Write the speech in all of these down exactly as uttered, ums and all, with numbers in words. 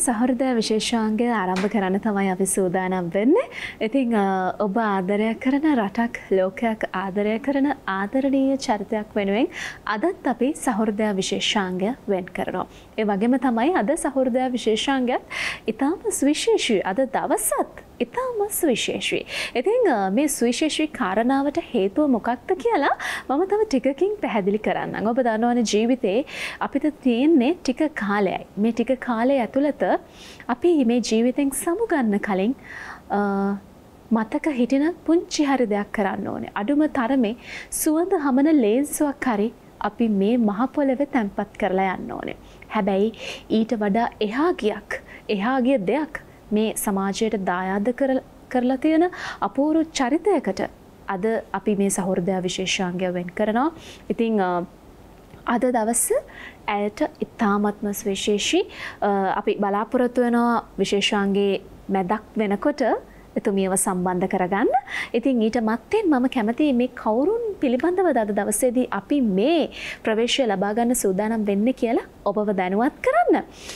සහෘදය විශේෂාංගය ආරම්භ කරන්න තමයි අපි සූදානම් වෙන්නේ. ඉතින් ඔබ ආදරය කරන රටක් ලෝකයක් ආදරය කරන ආදරණීය චරිතයක් වෙනුවෙන් අදත් අපි සහෘදය විශේෂාංගය වෙන් කරනවා. ඒ වගේම තමයි අද සහෘදය විශේෂාංගයත් ඉතාම සුවිශේෂී. අද දවසත් ඉතාම සුවිශේෂී. ඉතින් මේ සුවිශේෂී කාරණාවට හේතුව මොකක්ද කියලා මම තව ටිකකින් පැහැදිලි කරන්නම්. ඔබ දන්නවනේ ජීවිතේ අපිට තියෙන්නේ ටික කාලයයි. මේ ටික කාලය ඇතුළත අපි මේ ජීවිතෙන් සමුගන්න කලින් මතක හිටින පුංචි හරි දෙයක් කරන්න ඕනේ. අඩුම තරමේ සුවඳ හමන ලේන්සුවක් හරි අපි මේ මහ පොළවේ තැම්පත් කරලා යන්න ඕනේ. හැබැයි ඊට වඩා එහා ගියක් එහා ගිය දෙයක් මේ සමාජයට දායාද කරලා තියෙන අපූර්ව චරිතයකට අද අපි මේ සහෘදය විශේෂාංගය වෙන් කරනවා. ඉතින් අද දවස ඇයට ඉතාමත්ම විශේෂී අපි බලාපොරොත්තු වෙනවා විශේෂාංගයේ මැදක් වෙනකොට එතුමියව සම්බන්ධ කරගන්න. ඉතින් ඊට මත්තෙන් මම කැමතියි මේ කවුරුන් පිළිබඳව අද දවසේදී අපි මේ ප්‍රවේශය ලබා ගන්න සූදානම් වෙන්නේ කියලා ඔබව දැනුවත් කරන්න.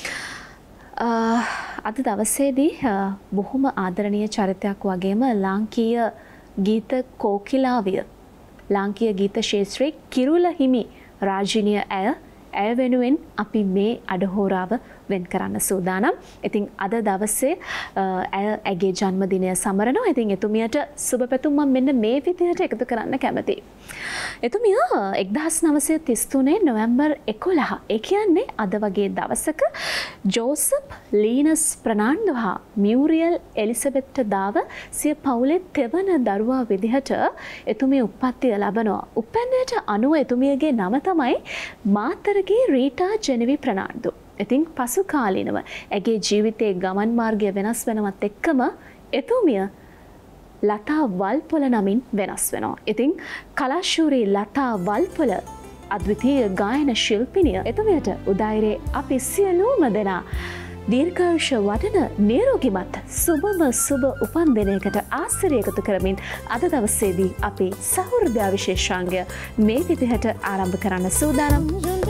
අද දවසේදී බොහොම ආදරණීය චරිතයක් වගේම ලාංකීය ගීත කෝකිලාවිය ලාංකීය ගීත ශාස්ත්‍රයේ කිරුළ හිමි රාජිනිය ඇය ඇය වෙනුවෙන් අපි මේ අඩහෝරාව වෙන් කරන්න සූදානම්. ඉතින් අද දවසේ ඇය ඇගේ ජන්මදිනය සමරනවා. ඉතින් එතුමියට සුබ පැතුම් මම මෙන්න මේ විදිහට එකතු කරන්න කැමතියි. එතුමිය එක්දහස් නවසිය තිස් තුනේ නොවැම්බර් එකොළහ ඒ කියන්නේ අද වගේ දවසක ජෝසප් ලීනස් ප්‍රනාන්දු හා මියුරියල් එලිසබෙත්ට දාව සිය පවුලේ තෙවන දරුවා විදිහට එතුමිය උප්පත්තිය ලබනවා. උපැන්නයට අනුව එතුමියගේ නම තමයි මාතරගේ රීටා ජෙනෙවි ප්‍රනාන්දු. ඉතින් පසු කාලීනව ඇගේ ජීවිතයේ ගමන් මාර්ගය වෙනස් වෙනවත් එක්කම එතුමිය ලතා වල්පොල නමින් වෙනස් වෙනවා. ඉතින් කලාශූරී ලතා වල්පොල අද්විතීය ගායන ශිල්පිනිය එතුමියට උදායිරේ අපි සියලුම දෙනා දීර්ඝායුෂ වඩන නිරෝගිමත් සුබම සුබ උපන් දිනයකට ආසිරිය එකතු කරමින් අද දවසේදී අපි සහෘදය විශේෂාංගය මේ විදිහට ආරම්භ කරන්න සූදානම්.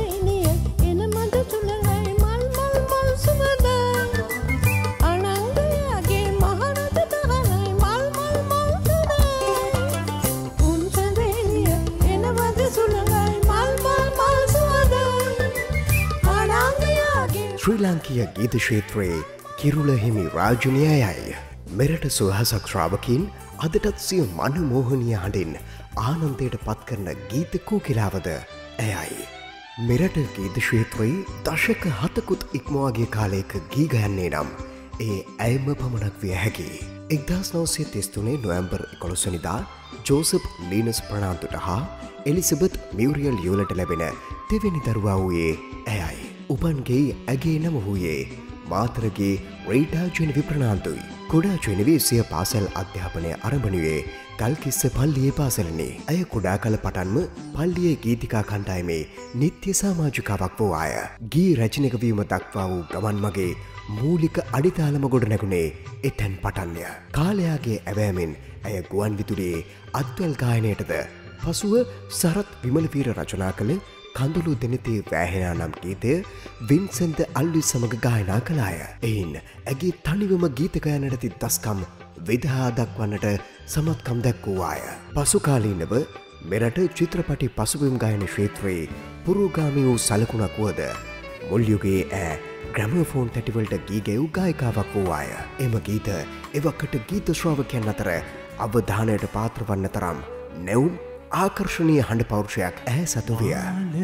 ශ්‍රී ලාංකීය ගීත ක්ෂේත්‍රයේ කිරුළ හිමි රාජිනියයි මෙරට සුවහසක් ශ්‍රාවකීන් අදටත් සිය මනමෝහනීය හඬින් ආනන්දයට පත් කරන ගීත කෝකිලාවද ඇයයි. මෙරට ගීත ක්ෂේත්‍රයේ දශක හතකුත් ඉක්මවාගේ කාලයක ගී ගයන්නේ නම් ඒ ඇයම පමණක් විය හැකි. එක්දහස් නවසිය තිස් තුනේ නොවැම්බර් එකොළොස්වැනිදා ජෝසප් ලීනස් ප්‍රනාන්දුට හා එලිසබෙත් මියුරියල් යුලට ලැබෙන දෙවෙනි දරුවා වූයේ ඇයයි. උපන්ගේ ඇගේ නම වූයේ මාතරගේ රීටා ජෙනෙවි ප්‍රනාන්දුයි. කුඩා ජෙනෙවි සිය පාසල් අධ්‍යාපනය ආරම්භණුවේ ගල්කිස්ස පල්ලියේ පාසලනේ. ඇය කුඩා කල පටන්ම පල්ලියේ ගීතිකා කණ්ඩායමේ නිත්‍ය සමාජිකාවක් වූ අය. ගී රචනක වීම දක්වා වූ ගමන් මගේ මූලික අඩිතාලම ගොඩ නැගුණේ එතැන් පටන්ය. කාලයාගේ ඇවෑමෙන් ඇය ගුවන් විදුලියේ අත්වැල් ගායනයටද පසුව සරත් විමලවීර රචනා කළ කඳුළු දෙනතේ වෑහෙනා නම් ගීතය වින්සන්ත අල්විස් සමඟ ගායනා කළාය. එයින් ඇගේ තනිවම ගීතකයනට ති දස්කම් විදහා දක්වන්නට සමත්කම් දැක්වූවාය. පසුකාලීනව මෙරට චිත්‍රපටි පසුබිම් ගායන ක්ෂේත්‍රයේ පුරෝගාමී වූ සලකුණක් වුවද මුල්යුගේ ඇ ග්‍රැමෆෝන් තැටිවලට ගීගෙව් ගායකාවක් වූවාය. එම ගීත එවකට ගීත ශ්‍රාවකයන් අතර අවධානයට පාත්‍රවන්න තරම් නැවුම් ආකර්ශණීය හඬ පෞරුෂයක් ඇහැ සතු විය.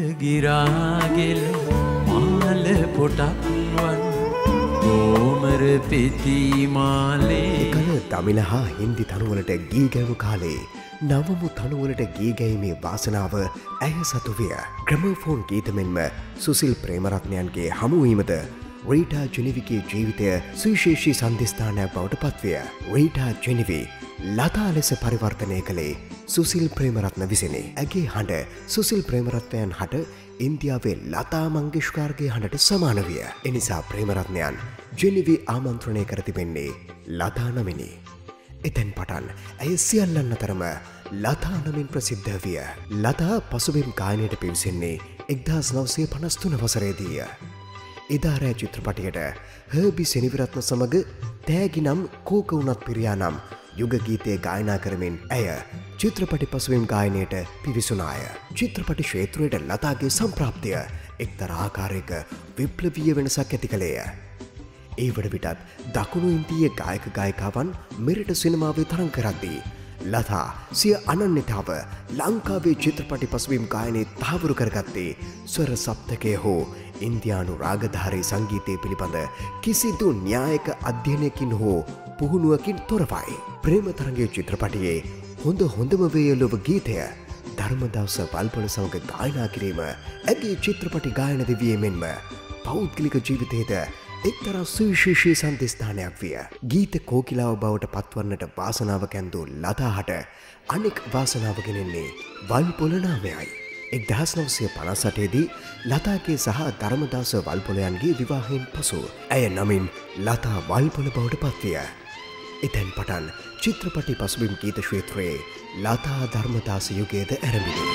ගිරාගෙල මාල පොටක්වන් ගෝමර පෙතිමාලේ කල දමිල හා හින්දි තනුවලට ගී ගැවු කාලේ නවමු තනුවලට ගී ගැයීමේ වාසනාව ඇය සතු විය. ග්‍රැමෆෝන් ගීතමෙන්ම සුසිල් ප්‍රේමරත්නයන්ගේ හමුවීමද රීටා ජෙනෙවිගේ ජීවිතය සුවිශේෂී සන්ධස්ථානයක් බවට පත්විය. රීටා ජෙනෙවි ලතා ලෙස පරිවර්තනය කළේ සුසිල් ප්‍රේමරත්න විසිනේ. ඇගේ හඬ සුසිල් ප්‍රේමරත්නයන් හට ඉන්දියාවේ ලතා මංගেশකර්ගේ හඬට සමාන විය. එනිසා ප්‍රේමරත්නයන් ජෙනෙවි ආමන්ත්‍රණය කර තිබෙන්නේ ලතා නමිනි. එතැන් පටන් ඇය සියල්ලන් අතරම ලතා නමින් ප්‍රසිද්ධ විය. ලතා පසුබිම් ගායනයට පිවිසෙන්නේ එක්දහස් නවසිය පනස් තුන වසරේදීය. එදාරෑ චිත්‍රපටයට හර්බි සෙනවිරත්න සමඟ තෑගි නම් කෝක වුණත් පිරියා නම් යුග ගීතය ගායනා කරමින් ඇය චිත්‍රපටි පසුවම් ගායනයට පිවිසුනාය. චිත්‍රපටි ක්ෂේත්‍රයට ලතාගේ සම්ප්‍රාප්තිය එක්තර ආකාරයක විප්ලවීය වෙනසක් ඇති කළේය. ඒ වන විටත් දකුණු ඉන්දීය ගායක ගායිකාවන් මෙරට සිනමාවේ තරං කරද්දී ලතා සිය අනන්‍යතාව ලංකාවේ චිත්‍රපටි පසුවීම් ගායනයේ තහවුරු කරගත්තේ ස්වර සප්තකය හෝ ඉන්දියානු රාගධාරී සංගීතය පිළිබඳ කිසිදු න්‍යායක අධ්‍යයනයකින් හෝ පුහුණුවකින් තොරවයි. ප්‍රේමතරංගය චිත්‍රපටියේ හොඳ හොඳම වේයලොව ගීතය ධර්මදවස වල්පොල සමඟ ගායනා කිරීම ඇගේ චිත්‍රපටි ගායන දෙවියමෙන්ම පෞද්ගලික ජීවිතයේද එක්තරා සුවිශේෂී සන්ධස්ථානයක් විය. ගීත කෝකිලාව බවට පත්වන්නට වාසනාව කැන්දූ ලතාහට අනෙක් වාසනාව ගෙනෙන්නේ වල්පොල නාමයයි. එක්දහස් නවසිය පනස් අටේදී ලතාගේ සහ ධර්මදාස වල්පොලයන්ගේ විවාහයෙන් පසු ඇය නමින් ලතා වල්පොල බවට පත්විය. එතැන් පටන් චිත්‍රපටි පසුබිම් ගීත ක්ෂේත්‍රයේ ලතා ධර්මදාස යුගයේද ඇරඹිණි.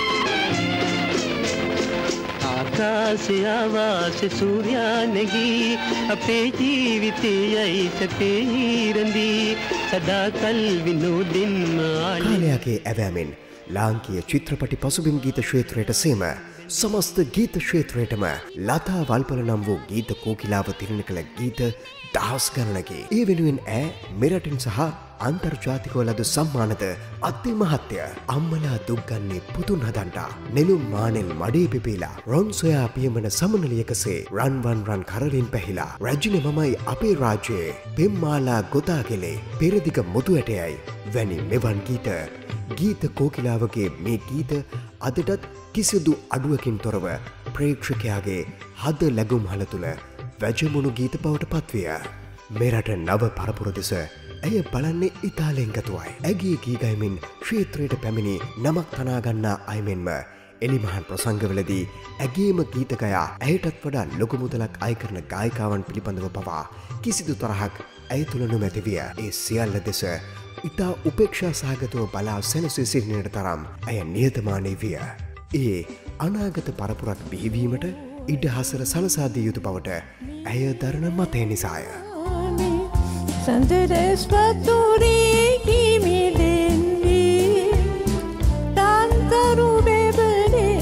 ආකාශයාවාස සූර්යානගී අපේ ජීවිතයයි සැපේ හිරඳී සදාකල් විනෝදින් මාලි. කාලයාගේ ඇවෑමෙන් ලාංකීය චිත්‍රපටි පසුබිම් ගීත ක්ෂේත්‍රයට සේම සමස්ත ගීත ක්ෂේත්‍රයටම ලතා වල්පල නම් වූ ගීත කෝකිලාව තිරණ කළ ගීත දහස් ගණනකි. ඒ වෙනුවෙන් ඈ මෙරටින් සහ අන්තර්ජාතිකව ලද සම්මානද අති මහත්ය. අම්මලා දුක්ගන්නේ පුතුන් හදන්ටා නෙළුම් මානෙල් මඩේ පිපිලා රොන් සොයා පියමන සමනලියකසේ රන්වන් රන් කරලින් පැහිලා රජින මමයි අපේ රාජ්‍යයේ පෙම්මාලා ගොතාගෙලේ පෙරදිග මුතු ඇටයයි වැනි මෙවන් ගීත ගීත කෝකිලාවගේ මේ ගීත අදටත් කිසිදු අඩුවකින් තොරව ප්‍රේක්ෂකයාගේ හද ලැගුම් හල තුළ වැජමුණු ගීත බවට පත්විය. මෙරට නව පරපුර දෙස ඇය බලන්නේ ඉතාලෙන්ගතුවයි. ඇගේ ගීගයිමින් ක්ෂේත්‍රයට පැමිණි නමක් තනාගන්නා අයමෙන්ම එලිමහන් ප්‍රසංගවලදී ඇගේම ගීතකයා ඇයටත් වඩා ලොකු මුදලක් අය කරන ගායිකාවන් පිළිබඳව පවා කිසිදු තරහක් ඇය තුළ නොමැතිවිය. ඒ සියල්ල දෙස ඉතා උපේක්ෂා සහගතව බලා සැනසී සිටිනට තරම් ඇය නියතමානී විය. ඒ අනාගත පරපුරක් බිහිවීමට ඉඩහසර සලසාදිය යුතු බවට ඇය දරන මතය නිසාය. සඳරස්පතුරේ කිමිදෙන්නේ තන්තරු බෙබලේ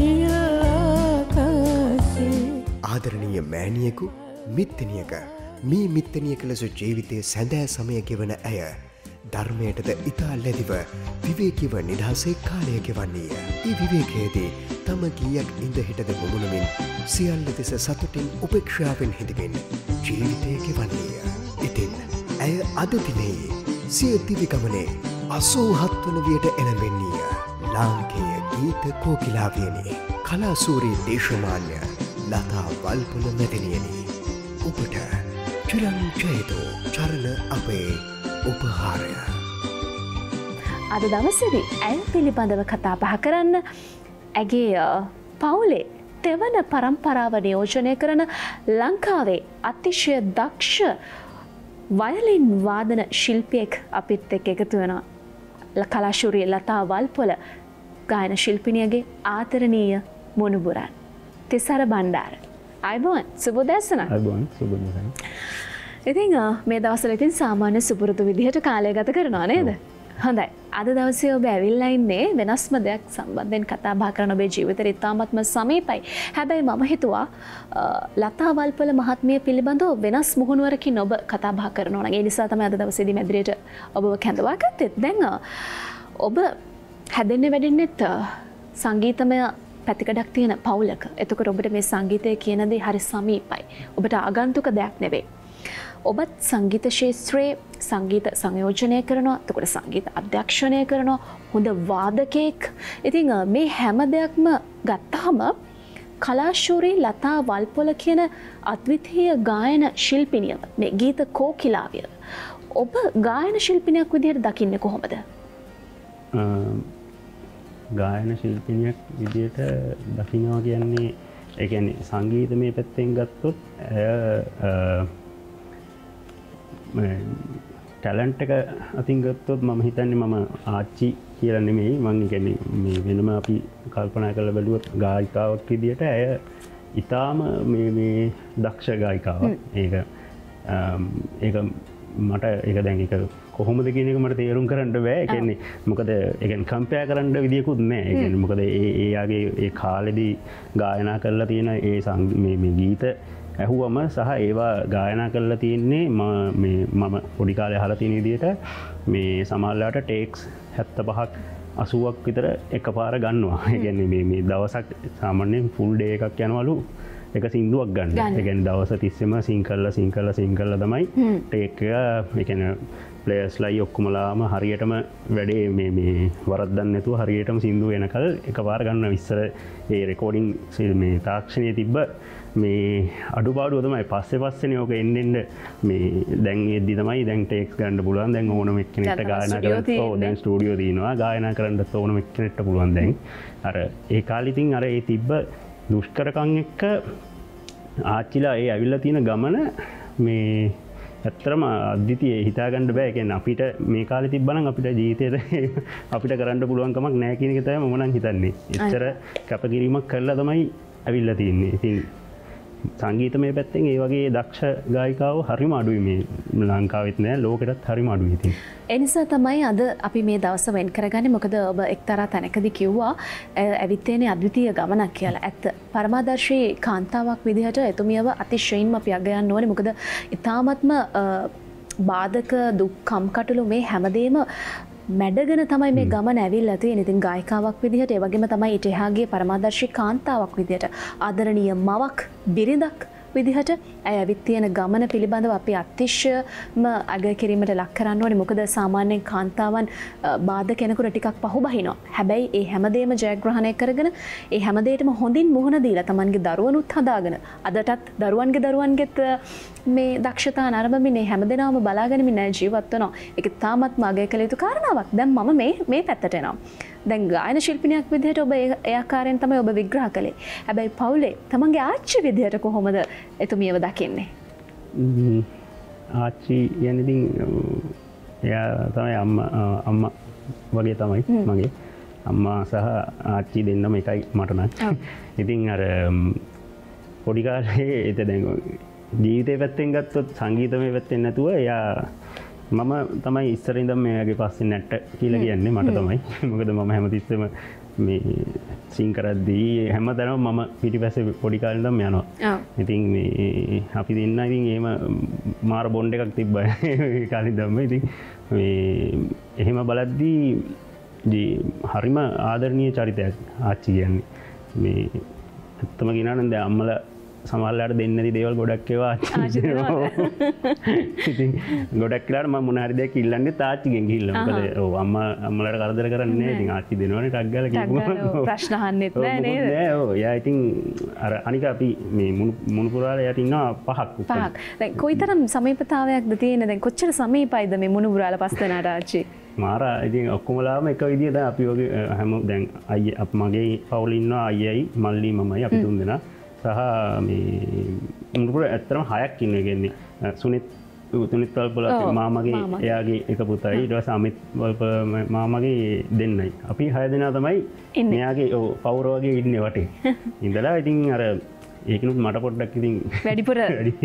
නියාකසේ. ආදරණීය මෑණියෙකු මිත්තනියක මේ මිත්තනියක ලෙස ජීවිතය සැඳෑ සමය ගෙවන ඇය ධර්මයටද ඉතා ලැදිව විවේකිව නිදහසේ කාලය ගෙවන්නේය. ඒ විවේකයේදී තම ගීයක් ඉඳ හිටද මුමුණමින් සියල්ල දෙස සතුටින් උපේක්ෂාවෙන් හිඳමින් ජීවිතය ගෙවන්නේය. ඉතින් ඇය අද දිනේ සිය දිවිගමනේ අසූහත් වන වියට එළඹෙන්නේය. ලාංකේය ගීත කෝකිලාවියනි කලාසූරී දේශමාන්‍ය ලතා වල්පොල මැතිනියනි ඔබට චිරං ජයතෝ චරණ අපේ උපහාරය. අද දවසේදී ඇය පිළිබඳව කතා බහ කරන්න ඇගේ පවුලේ තෙවන පරම්පරාව නියෝජනය කරන ලංකාවේ අතිශය දක්ෂ වයලින් වාදන ශිල්පියෙක් අපිත් එක්ක එකතු වෙනවා. කලාශූරිය ලතා වල්පොල ගායන ශිල්පිනියගේ ආදරණීය මුණුබුරන් තිසර බණ්ඩාර. අයබෝන් සුබෝදෑසන. අයබෝන් සුබෝදෑසන. ඉතින් මේ දවස්වල ඉතින් සාමාන්‍ය සුපුරුදු විදිහට කාලය ගත කරනවා නේද? හොඳයි. අද දවසේ ඔබ ඇවිල්ලා ඉන්නේ වෙනස්ම දෙයක් සම්බන්ධයෙන් කතා බහ කරන ඔබේ ජීවිතේ ඉතාමත්ම සමීපයි. හැබැයි මම හිතුවා ලතා වල්පොල මහත්මිය පිළිබඳව වෙනස් මුහුණුවරකින් ඔබ කතා බහ කරනවා නම් ඒ නිසා තමයි අද දවසේදී මැදිරියට ඔබව කැඳවා ගත්තේ. දැන් ඔබ හැදෙන්නේ වැඩින්නෙත් සංගීතමය පැතිකඩක් තියෙන පවුලක. එතකොට ඔබට මේ සංගීතය කියන දේ හරි සමීපයි. ඔබට ආගන්තුක දෙයක් නෙවෙයි. ඔබත් සංගීත ශාස්ත්‍රයේ සංගීත සංයෝජනය කරනවා, එතකොට සංගීත අධ්‍යක්ෂණය කරනවා, හොඳ වාදකයෙක්. ඉතින් මේ හැම දෙයක්ම ගත්තාම කලාශූරී ලතා වල්පොල කියන අද්විතීය ගායන ශිල්පිනිය, මේ ගීත කෝකිලාවිය ඔබ ගායන ශිල්පිනියක් විදිහට දකින්නේ කොහොමද? ගායන ශිල්පිනියක් විදිහට දකින්නවා කියන්නේ ඒ කියන්නේ සංගීතමය පැත්තෙන් ගත්තොත් ටැලන්ට් එක අතින් ගත්තොත් මම හිතන්නේ මම ආච්චි කියලා නෙමෙයි මම කියන්නේ මේ වෙනම අපි කල්පනා කරලා බැලුවොත් ගායිකාවක් විදියට ඇය ඉතාම මේ දක්ෂ ගායිකාව ඒක ඒක මට ඒක දැන් එක කොහොමද කියන එක මට තේරුම් කරන්න බෑ. ඒ කියන්නේ මොකද ඒ කියන්නේ කම්පෙයාර් කරන්න විදියකුත් නෑ. ඒ කියන්නේ මොකද ඒ එයාගේ ඒ කාලෙදී ගායනා කරලා තියෙන ඒ මේ මේ ගීත ඇහුවම සහ ඒවා ගායනා කරලා තියෙන්නේ මේ මම පොඩි කාලේ අහලා තියෙන විදිහට මේ සමහරලාට ටේක්ස් හැත්තෑ පහක් අසූවක් විතර එකපාර ගන්නවා. ඒ කියන්නේ මේ මේ දවසක් සාමාන්‍යයෙන් ෆුල් ඩේ එකක් යනවලු එක සින්දුවක් ගන්න. ඒ කියන්නේ දවස් තිස්සෙම සින් කරලා සින් කරලා සින් කරලා තමයි ටේක් එක ඒ කියන්නේ ප්ලේයර්ස්ලයි ඔක්කොමලාම හරියටම වැඩේ මේ මේ වරද්දන්න නැතුව හරියටම සින්දුව එනකල් එකපාර ගන්න ඉස්සර ඒ රෙකෝඩින් මේ තාක්ෂණයේ තිබ්බ මේ අඩුපාඩුව තමයි පස්සේ පස්සේනේ ඕක එන්න එන්න මේ දැන් එද්දි තමයි දැන් ටේක්ස් ගන්න පුළුවන්. දැන් ඕනම එක්කෙනෙක්ට ගායනා කරන්න ඕ දැන් ස්ටුඩියෝ තියෙනවා ගායනා කරන්නත් ඕනම එක්කෙනෙක්ට පුළුවන් දැන්. අර ඒ කාලේ ඉතින් අර ඒ තිබ්බ දුෂ්කරකම් එක්ක ආච්චිලා ඒ ඇවිල්ලා තියෙන ගමන මේ ඇත්තරම අද්විතීය හිතාගන්න බෑ. ඒ කියන්නේ අපිට මේ කාලේ තිබ්බනම් අපිට ජීවිතේට අපිට කරන්න පුළුවන් කමක් නැහැ කියන එක තමයි මම නම් හිතන්නේ. එච්චර කැපකිරීමක් කරලා තමයි ඇවිල්ලා තින්නේ. ඉතින් සංගීතමය පැත්තෙන් ඒ වගේ දක්ෂ ගායිකාව හරිම අඩුයි මේ ලංකාවෙත් නෑ ලෝකෙටත් හරිම අඩුයි ඉතින්. ඒ නිසා තමයි අද අපි මේ දවස වෙන් කරගන්නේ. මොකද ඔබ එක්තරා තැනකදී කිව්වා ඇවිත් තියෙන අද්විතීය ගමනක් කියලා. ඇත්ත පරමාදර්ශී කාන්තාවක් විදිහට එතුමියව අතිශයින්ම අපි අග යන්න ඕනේ. මොකද ඊ타මත්ම බාධක දුක් කම්කටොළු මේ හැමදේම මැඩගෙන තමයි මේ ගමන ඇවිල්ලා තියෙන්නේ. ඉතින් ගායිකාවක් විදිහට ඒ වගේම තමයි ඊට එහාගේ පරමාදර්ශී කාන්තාවක් විදිහට ආදරණීය මවක් බිරිඳක් විදිහට ඇය ඇවිත් තියෙන ගමන පිළිබඳව අපි අතිශයම අගය කිරීමට ලක් කරන්න ඕනේ. මොකද සාමාන්‍යයෙන් කාන්තාවන් බාධක කෙනෙකුට ටිකක් පහුබහිනවා. හැබැයි ඒ හැමදේම ජයග්‍රහණය කරගෙන ඒ හැමදේටම හොඳින් මුහුණ දීලා තමන්ගේ දරුවනුත් හදාගෙන අදටත් දරුවන්ගේ දරුවන්ගෙත් මේ දක්ෂතා නරඹමින් මේ හැමදේනම බලාගෙනමින් නෑ ජීවත් වෙනවා. ඒක තාමත්ම අගය කළ යුතු කාරණාවක්. දැන් මම මේ මේ පැත්තට එනවා. දැන් ගායන ශිල්පිනියක් විදිහට ඔබ ඒ ආකාරයෙන් තමයි ඔබ විග්‍රහ කළේ. හැබැයි පවුලේ තමන්ගේ ආච්චි විදිහට කොහොමද එතුමියව දකින්නේ? ආච්චි කියන්නේ ඉතින් එයා තමයි අම්මා අම්මා වගේ තමයි මගේ. අම්මා සහ ආච්චි දෙන්නම එකයි මට නම්. ඉතින් අර පොඩි කාලේ ඒත දැන් ජීවිතේ පැත්තෙන් ගත්තොත් සංගීතමය පැත්තෙන් නැතුව එයා මම තමයි ඉස්සර ඉඳන් මෙයාගේ පස්සේ නැට්ට කියලා කියන්නේ මට තමයි. මොකද මම හැමතිස්සෙම මේ සින් කරද්දී හැමතැනම මම පිටිපස්සේ පොඩි කාලේ ඉඳන් යනවා. ඉතින් මේ අපි දෙන්න ඉතින් එහෙම මාර බොන්ඩ් එකක් තිබ්බා ඒ කාලේ ඉඳන්ම. ඉතින් මේ එහෙම බලද්දී හරිම ආදරණීය චරිතයක් ආච්චි කියන්නේ. මේ ඇත්තම කියනවා නම් දැන් අම්මලා සමහරලාට දෙන්නේ නැති දේවල් ගොඩක් ඒවා ආච්චි දෙනවා. ඉතින් ගොඩක් වෙලාවට මම මොන හරි දෙයක් ඉල්ලන්නේ තාච්චිගෙන් ගිහිල්ලා. මොකද ඔව් අම්මා අම්මලාට කරදර කරන්නේ නැහැ. ඉතින් ආච්චි දෙනවනේ ටක් ගාලා කිව්වම ප්‍රශ්න අහන්නෙත් නැහැ නේද? නෑ ඔව්. යා ඉතින් අර අනික අපි මේ මුණු පුරාලා යට ඉන්නවා පහක්. පහක්. දැන් කොයිතරම් සමීපතාවයක්ද තියෙන්නේ? දැන් කොච්චර සමීපයිද මේ මුණු පුරාලා පස් දෙනාට ආච්චි? මාරා ඉතින් ඔක්කොමලාම එක විදිහට අපි වගේ හැම දැන් අයියා අප මගේ පවුලේ ඉන්නවා අයියයි මල්ලි මමයි අපි තුන් දෙනා. සහ මේ මුණුපුර ඇත්තටම හයක් ඉන්නවා. ඒ කියන්නේ සුනිත් තුනිත් වල්පල මාමගේ එයාගේ එක පුතයි ඊට පස්සේ අමිත් වල්පල මාමගේ දෙන්නයි. අපි හය දෙනා තමයි මෙයාගේ ඔව් පවුර වගේ ඉන්නේ වටේ. ඉඳලා ඉතින් අර ඒකිනුත් මට පොඩ්ඩක් ඉතින් වැඩිපුර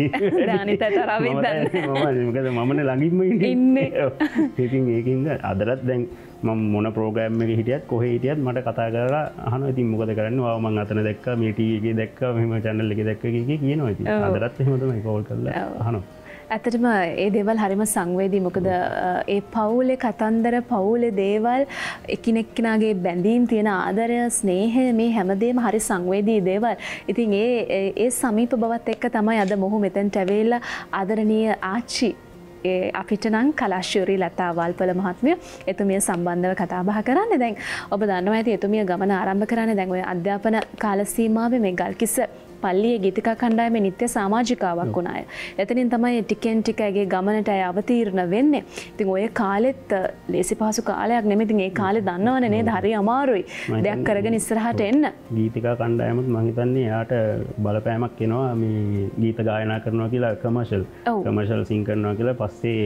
දානිත තරවෙන් දන්නේ. මම මොකද මමනේ ළඟින්ම ඉන්නේ. ඉතින් ඒකින්ද අදලත් දැන් මම මොන ප්‍රෝග්‍රෑම් එකේ හිටියත් කොහේ හිටියත් මට කතා කරලා අහනවා ඉතින් මොකද කරන්නේ? වාව මං අතන දැක්කා මේ ටීවී එකේ දැක්කා මෙහෙම channel එකේ දැක්කා කිය කියනවා ඉතින්. අදලත් එහෙම තමයි කෝල් කරලා අහනවා. ඇත්තටම ඒ දේවල් හරිම සංවේදී. මොකද ඒ පවුලේ කතන්දර පවුලේ දේවල් එකිනෙකනාගේ බැඳීම් තියෙන ආදරය ස්නේහය මේ හැමදේම හරි සංවේදී දේවල්. ඉතින් ඒ ඒ සමීප බවත් එක්ක තමයි අද මොහු මෙතෙන්ට ඇවිල්ලා ආදරණීය ආච්චි අපිට නම් කලාශූරී ලතා වල්පල මහත්මිය එතුමිය සම්බන්ධව කතා බහ කරන්නේ. දැන් ඔබ දන්නවා ඇති එතුමිය ගමන ආරම්භ කරන්නේ දැන් ඔය අධ්‍යාපන කාල සීමාවේ මේ ගල්කිස්ස පල්ලියේ ගීතිකා කණ්ඩායමේ නිත්‍ය සමාජිකාවක් වුණාය. එතනින් තමයි ටිකෙන් ටික ඇගේ ගමනට අය අවතීර්ණ වෙන්නේ. ඉතින් ඔය කාලෙත් ලේසි පහසු කාලයක් නෙමෙයි. ඉතින් ඒ කාලේ දන්නවනේ නේද? හරි අමාරුයි. දෙයක් කරගෙන ඉස්සරහට එන්න. ගීතිකා කණ්ඩායමත් මම හිතන්නේ එයාට බලපෑමක් එනවා මේ ගීත ගායනා කරනවා කියලා කමර්ෂල් කමර්ෂල් සින් කරනවා කියලා. පස්සේ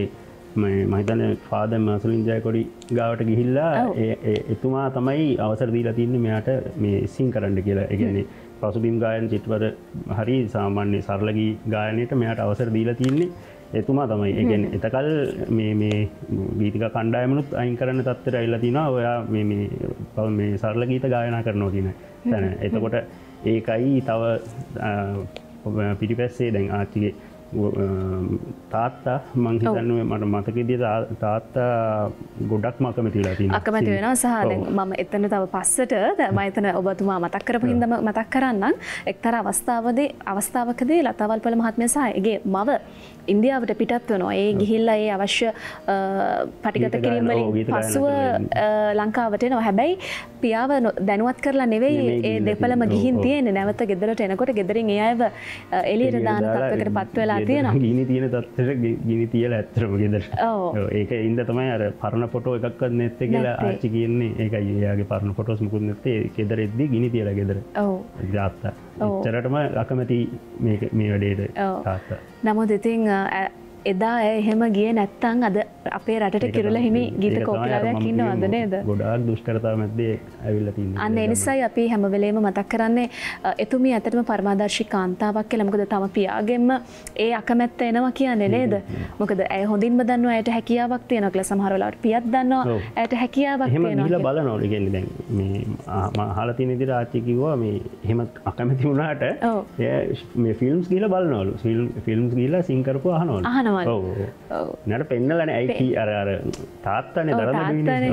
මම හිතන්නේ ෆාදර් මසලින් ජයකොඩි ගාවට ගිහිල්ලා එතුමා තමයි අවසර දීලා තින්නේ මෙයාට මේ සින් කරන්න කියලා. ඒ කියන්නේ පසුබිම් ගායන චිත්‍රපට හරි සාමාන්‍ය සරලගී ගායනයට මෙයාට අවසර දීලා තින්නේ එතුමා තමයි. ඒ කියන්නේ එතකල් මේ මේ ගීතිකා කණ්ඩායමනුත් අයින් කරන්න තත්ත්වයට ඇවිල්ලා තිනවා. ඔයා මේ මේ මේ සරල ගීත ගායනා කරනවා කියන තැන. එතකොට ඒකයි තව පිටිපස්සේ දැන් ආච්චිගේ තාත්තා මං හිතන්නේ මට මතකෙදී තාත්තා ගොඩක්ම අකමැති වෙලා තියෙනවා. අකමැති වෙනවා සහ දැන් මම එතන තව පස්සට මම එතන ඔබතුමා මතක් කරපු හින්දා මතක් කරන්නම්. එක්තරා අවස්ථාවකදී අවස්ථාවකදී ලතාවල්පොළ මහත්මිය සහ එගේ මව ඉන්දියාවට පිටත් වෙනවා. ඒ ගිහිල්ලා ඒ අවශ්‍ය පටිගත කිරීම වලින් පසුව ලංකාවට එනවා. හැබැයි පියාව දැනුවත් කරලා නෙවෙයි ඒ දෙපළම ගිහින් තියෙන්නේ. නැවත ගෙදරට එනකොට ගෙදරින් ඒ අයව එළියට දාන තත්ත්වයකට පත් වෙලා තියෙනවා. ගිනි තියෙන තත්ත්වෙට ගිනි තියලා ඇත්තටම ගෙදර. ඔව්. ඒක ඉඳ තමයි අර පරණ ෆොටෝ එකක්වත් නැත්තේ කියලා ආච්චි කියන්නේ. ඒකයි එයාගේ පරණ ෆොටෝස් මුකුත් නැත්තේ. ගෙදර එද්දි ගිනි තියලා ගෙදර. ඔව්. තාත්තා. එච්චරටම අකමැති මේ මේ වැඩේට තාත්තා. නමුත් ඉතින් එදා ඇය එහෙම ගියේ නැත්තම් අද අපේ රටට කිරුළ හිමි ගීත කෝකිලාවක් ඉන්නවද නේද? ගොඩාක් දුෂ්කරතා මැද්දේ ඇවිල්ලා තින්නේ. අන්න ඒ නිසායි අපි හැම වෙලේම මතක් කරන්නේ එතුමිය ඇත්තටම පරමාදර්ශී කාන්තාවක් කියලා. මොකද තම පියාගෙන්ම ඒ අකමැත්ත එනවා කියන්නේ නේද? මොකද ඇය හොඳින්ම දන්නවා ඇයට හැකියාවක් තියෙනවා කියලා. සමහර වෙලාවට පියත් දන්නවා ඇයට හැකියාවක් තියෙනවා. එහෙම ගිහිල්ලා බලනවා. ඒ කියන්නේ දැන් මේ මම අහලා තියෙන විදිහට ආච්චි කිව්වා මේ එහෙම අකමැති වුණාට එයා මේ ෆිල්ම්ස් ගිහිල්ලා බලනවලු. ෆිල්ම්ස් ගිහිල්ලා සින් කරපුව අහනවලු. අහනවා. ඔව්. නේද පෙන්නලානේ අයි කී අර අර තාත්තානේ දරන්න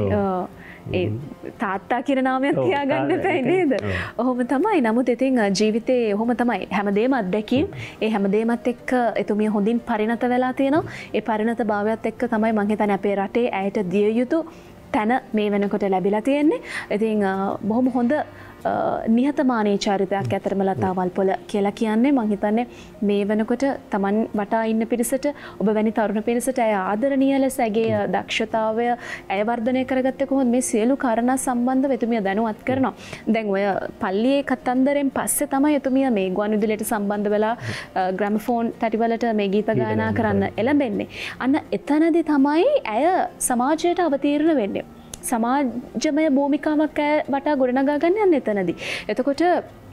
ඒ තාත්තා කියන නාමයක් තියාගන්න එපා නේද? ඔහොම තමයි. නමුත් ඉතින් ජීවිතේ ඔහොම තමයි. හැමදේම අත්දැකීම්. ඒ හැමදේමත් එක්ක එතුමිය හොඳින් පරිණත වෙලා තියෙනවා. ඒ පරිණත භාවයත් එක්ක තමයි මම හිතන්නේ අපේ රටේ ඇයට දිය යුතු තැන මේ වෙනකොට ලැබිලා තියෙන්නේ. ඉතින් බොහොම හොඳ නිහතමානී චරිතයක් ඇතරම ලතාවල්පොළ කියලා කියන්නේ. මං හිතන්නේ මේ වෙනකොට Taman වටා ඉන්න පිරිසට ඔබ වැනි තරුණ පිරිසට ඇය ආදරණීය ලෙස ඇගේ දක්ෂතාවය ඇය වර්ධනය කරගත්තේ කොහොමද මේ සියලු කාරණා සම්බන්ධව එතුමිය දැනුවත් කරනවා. දැන් ඔය පල්ලියේ කතන්දරෙන් පස්සේ තමයි එතුමිය මේ ගුවන්විදුලියට සම්බන්ධ වෙලා ග්‍රැමෆෝන් තටිවලට මේ ගීත ගායනා කරන්න එළඹෙන්නේ. අන්න එතනදී තමයි ඇය සමාජයට අවතීර්ණ වෙන්නේ. සමාජමය භූමිකාවක් ඇය වටා ගොඩනගා ගන්න යන්නේ එතනදී. එතකොට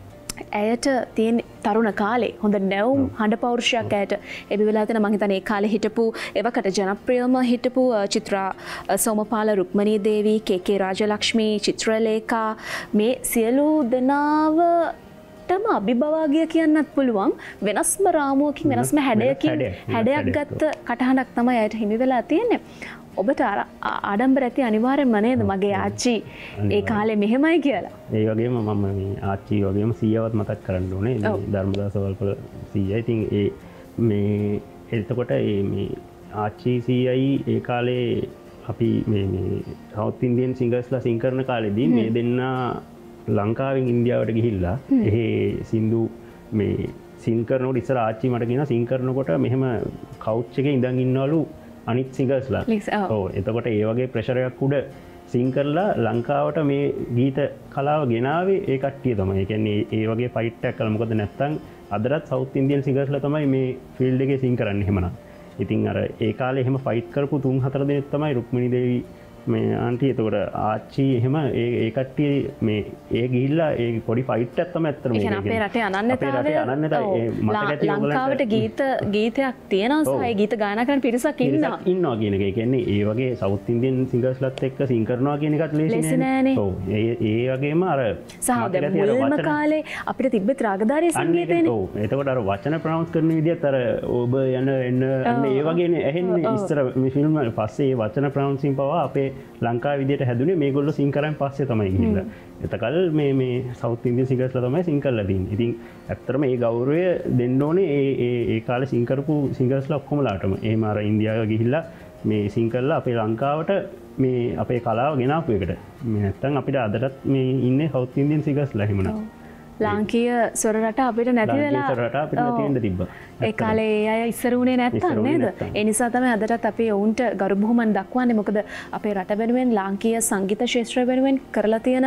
ඇයට තියෙන තරුණ කාලේ හොඳ නැවුම් හඬ පෞරුෂයක් ඇයට එබි වෙලා තියෙන. මං හිතන්නේ ඒ කාලේ හිටපු එවකට ජනප්‍රියම හිටපු චිත්‍රා සෝමපාල රුක්මනී දේවී කේ.කේ. රාජලක්ෂ්මී චිත්‍රලේඛා මේ සියලු දෙනාව තම අභිභවාගිය කියන්නත් පුළුවන්. වෙනස්ම රාමුවකින් වෙනස්ම හැඩයකින් හැඩයක් ගත්ත කටහඬක් තමයි ඇයට හිමි වෙලා තියෙන්නේ. ඔබට ආඩම්බර ඇති අනිවාර්යෙන්ම නේද මගේ ආච්චි ඒ කාලේ මෙහෙමයි කියලා. ඒ වගේම මම මේ ආච්චි වගේම සීයාවත් මතක් කරන්න ඕනේ. ධර්මදාස වල්පොළ සීයා. ඉතින් ඒ මේ එතකොට මේ ආච්චි සීයයි ඒ කාලේ අපි මේ මේ සවුත් ඉන්දියන් සිංගර්ස්ලා සිං කරන කාලෙදී මේ දෙන්නා ලංකාවෙන් ඉන්දියාවට ගිහිල්ලා එහි සින්දු මේ සිං කරනකොට ඉස්සර ආච්චි මට කියනවා සිං කරනකොට මෙහෙම කවුච් එකේ ඉඳන් ඉන්නවලු අනිත් සිංගර්ස්ලා. ඔව් එතකොට ඒ වගේ ප්‍රෙෂරයක් උඩ සිං කරලා ලංකාවට මේ ගීත කලාව ගෙනාවේ ඒ කට්ටිය තමයි. ඒ කියන්නේ ඒ වගේ ෆයිට් එකක් කළා. මොකද නැත්තම් අදටත් සවුත් ඉන්දියන් සිංගර්ස්ලා තමයි මේ ෆීල්ඩ් එකේ සිං කරන්නේ එහෙමනම්. ඉතින් අර ඒ කාලේ එහෙම ෆයිට් කරපු තුන් හතර දෙනෙක් තමයි රුක්මිණී දේවී මේ ආන්ටි. එතකොට ආච්චි එහෙම ඒ ඒ කට්ටිය මේ ඒ ගිහිල්ලා ඒ පොඩි ෆයිට් එකක් තමයි අත්තර මේ. අපේ රටේ අනන්‍යතාවය ලංකාවට ගීත ගීතයක් තියෙනවා සහ ඒ ගීත ගායනා කරන පිරිසක් ඉන්නවා. ඉන්නවා කියන එක. ඒ කියන්නේ ඒ වගේ සවුත් ඉන්දියන් සිංගර්ස්ලාත් එක්ක සිං කරනවා කියන එකත් ලේසි නෑ. ඔව්. ඒ ඒ වගේම අර සහ දැන් මුල්ම කාලේ අපිට තිබ්බ ත්‍රාගධාරී සංගීතයනේ. ඔව්. එතකොට අර වචන ප්‍රොනවුන්ස් කරන විදිහත් අර ඔබ යන එන්න අන්න ඒ වගේනේ ඇහෙන්නේ ඉස්සර මේ ෆිල්ම් වල. පස්සේ ඒ වචන ප්‍රොනවුන්සින් පවා අපේ ලංකාව විදියට හැදුනේ මේගොල්ලෝ සිං කරන් පස්සේ තමයි ගිහිල්ලා. එතකල් මේ මේ සවුත් ඉන්දියන් සිංගර්ස්ලා තමයි සිං කරලා තින්නේ. ඉතින් ඇත්තටම මේ ගෞරවය දෙන්න ඕනේ ඒ ඒ ඒ කාලේ සිං කරපු සිංගර්ස්ලා ඔක්කොමලාටම. එහෙම අර ඉන්දියාව ගිහිල්ලා මේ සිං කරලා අපේ ලංකාවට මේ අපේ කලාව ගෙනාපු එකට. මේ නැත්තම් අපිට අදටත් මේ ඉන්නේ සවුත් ඉන්දියන් සිංගර්ස්ලා එහෙමනම්. ලාංකීය ස්වර රට අපිට නැති වෙලා ස්වර රට අපිට නැති වෙන්න තිබ්බා. ඒ කාලේ ඒ අය ඉස්සර උනේ නැත්තම් නේද? ඒ නිසා තමයි අදටත් අපි ඔවුන්ට ගරු බුහුමන් දක්වන්නේ. මොකද අපේ රට වෙනුවෙන් ලාංකීය සංගීත ශාස්ත්‍රය වෙනුවෙන් කරලා තියෙන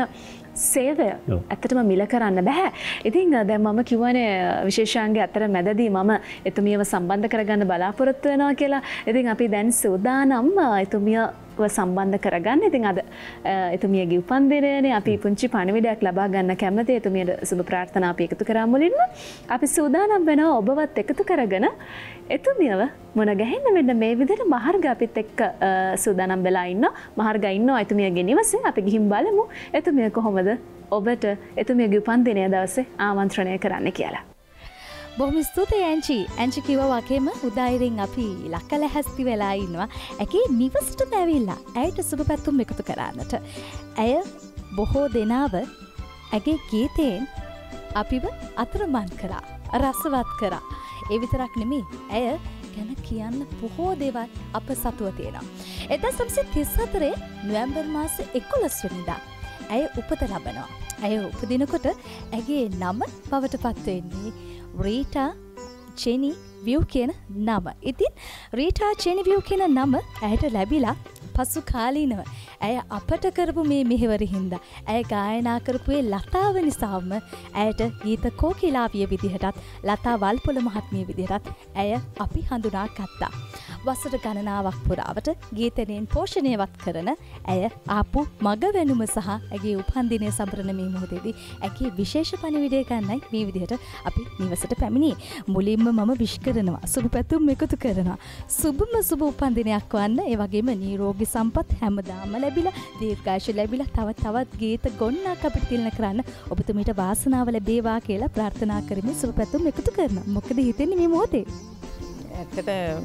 සේවය ඇත්තටම මිල කරන්න බෑ. ඉතින් දැන් මම කිව්වනේ විශේෂාංගයේ අතර මැදදී මම එතුමියව සම්බන්ධ කරගන්න බලාපොරොත්තු වෙනවා කියලා. ඉතින් අපි දැන් සූදානම් එතුමිය සම්බන්ධ කරගන්න. ඉතින් අද එතුමියගේ උපන්දිනයනේ අපි පුංචි පණිවිඩයක් ලබා ගන්න කැමතියි. එතුමියට සුබ ප්‍රාර්ථනා අපි එකතු කරා මුලින්ම. අපි සූදානම් වෙනවා ඔබවත් එකතු කරගෙන එතුමියව මොන ගැහෙන්න මෙන්න මේ විදිහට මහර්ග අපිත් එක්ක සූදානම් වෙලා ඉන්නවා. මහර්ග ඉන්නවා එතුමියගේ නිවසේ. අපි ගිහින් බලමු එතුමිය කොහොමද ඔබට එතුමියගේ උපන්දිනය දවසේ ආමන්ත්‍රණය කරන්න කියලා. බොහොම ස්තුතියි ඇන්චි. ඇන්චි කිව්වා වගේම උදායිරින් අපි ලක්කල හැස්ති වෙලා ඉන්නවා. ඇගේ නිවසටම ඇවිල්ලා ඇයට සුබ පැතුම් එකතු කරන්නට. ඇය බොහෝ දෙනාව ඇගේ ගීතයෙන් අපිව අතරමං කරා, රසවත් කරා. ඒ විතරක් නෙමෙයි, ඇය ගැන කියන්න බොහෝ දේවල් අප සතුව තියෙනවා. එදා නවසිය තිස් හතරේ නොවැම්බර් මාසේ එකොළොස් වෙනිදා ඇය උපත ලබනවා. ඇය උපදිනකොට ඇගේ නම බවට පත් වෙන්නේ රීටා චෙනි විව් කියන නම. ඉතින් රීටා චෙනි විව් කියන නම ඇයට ලැබිලා පසු කාලීනව ඇය අපට කරපු මේ මෙහෙවර හින්දා ඇය ගායනා කරපු ඒ ලතාව නිසාම ඇයට ගීත කෝකිලාවිය විදිහටත් ලතා වල්පොල මහත්මිය විදිහටත් ඇය අපි හඳුනා ගත්තා. වසර ගණනාවක් පුරාවට ගීතනයෙන් පෝෂණයවත් කරන ඇය ආපු මග වෙනුම සහ ඇගේ උපන්දිනය සම්ප්‍රණ මේ මොහොතේදී ඇගේ විශේෂ පණිවිඩය ගන්නයි මේ විදිහට අපි නිවසට පැමිණියේ. මුලින්ම මම විශ් කරනවා, සුබ පැතුම් එකතු කරනවා. සුබම සුබ උපන්දිනයක් වන්න. ඒ වගේම නිරෝගී සම්පත් හැමදාම ලැබිලා, දීර්ඝායුෂ ලැබිලා, තව තවත් ගීත ගොන්නක් අපිට තිලන කරන්න ඔබතුමීට වාසනාව ලැබේවා කියලා ප්‍රාර්ථනා කරමින් සුබ පැතුම් එකතු කරනවා. මොකද හිතෙන්නේ මේ මොහොතේ? ඇත්තට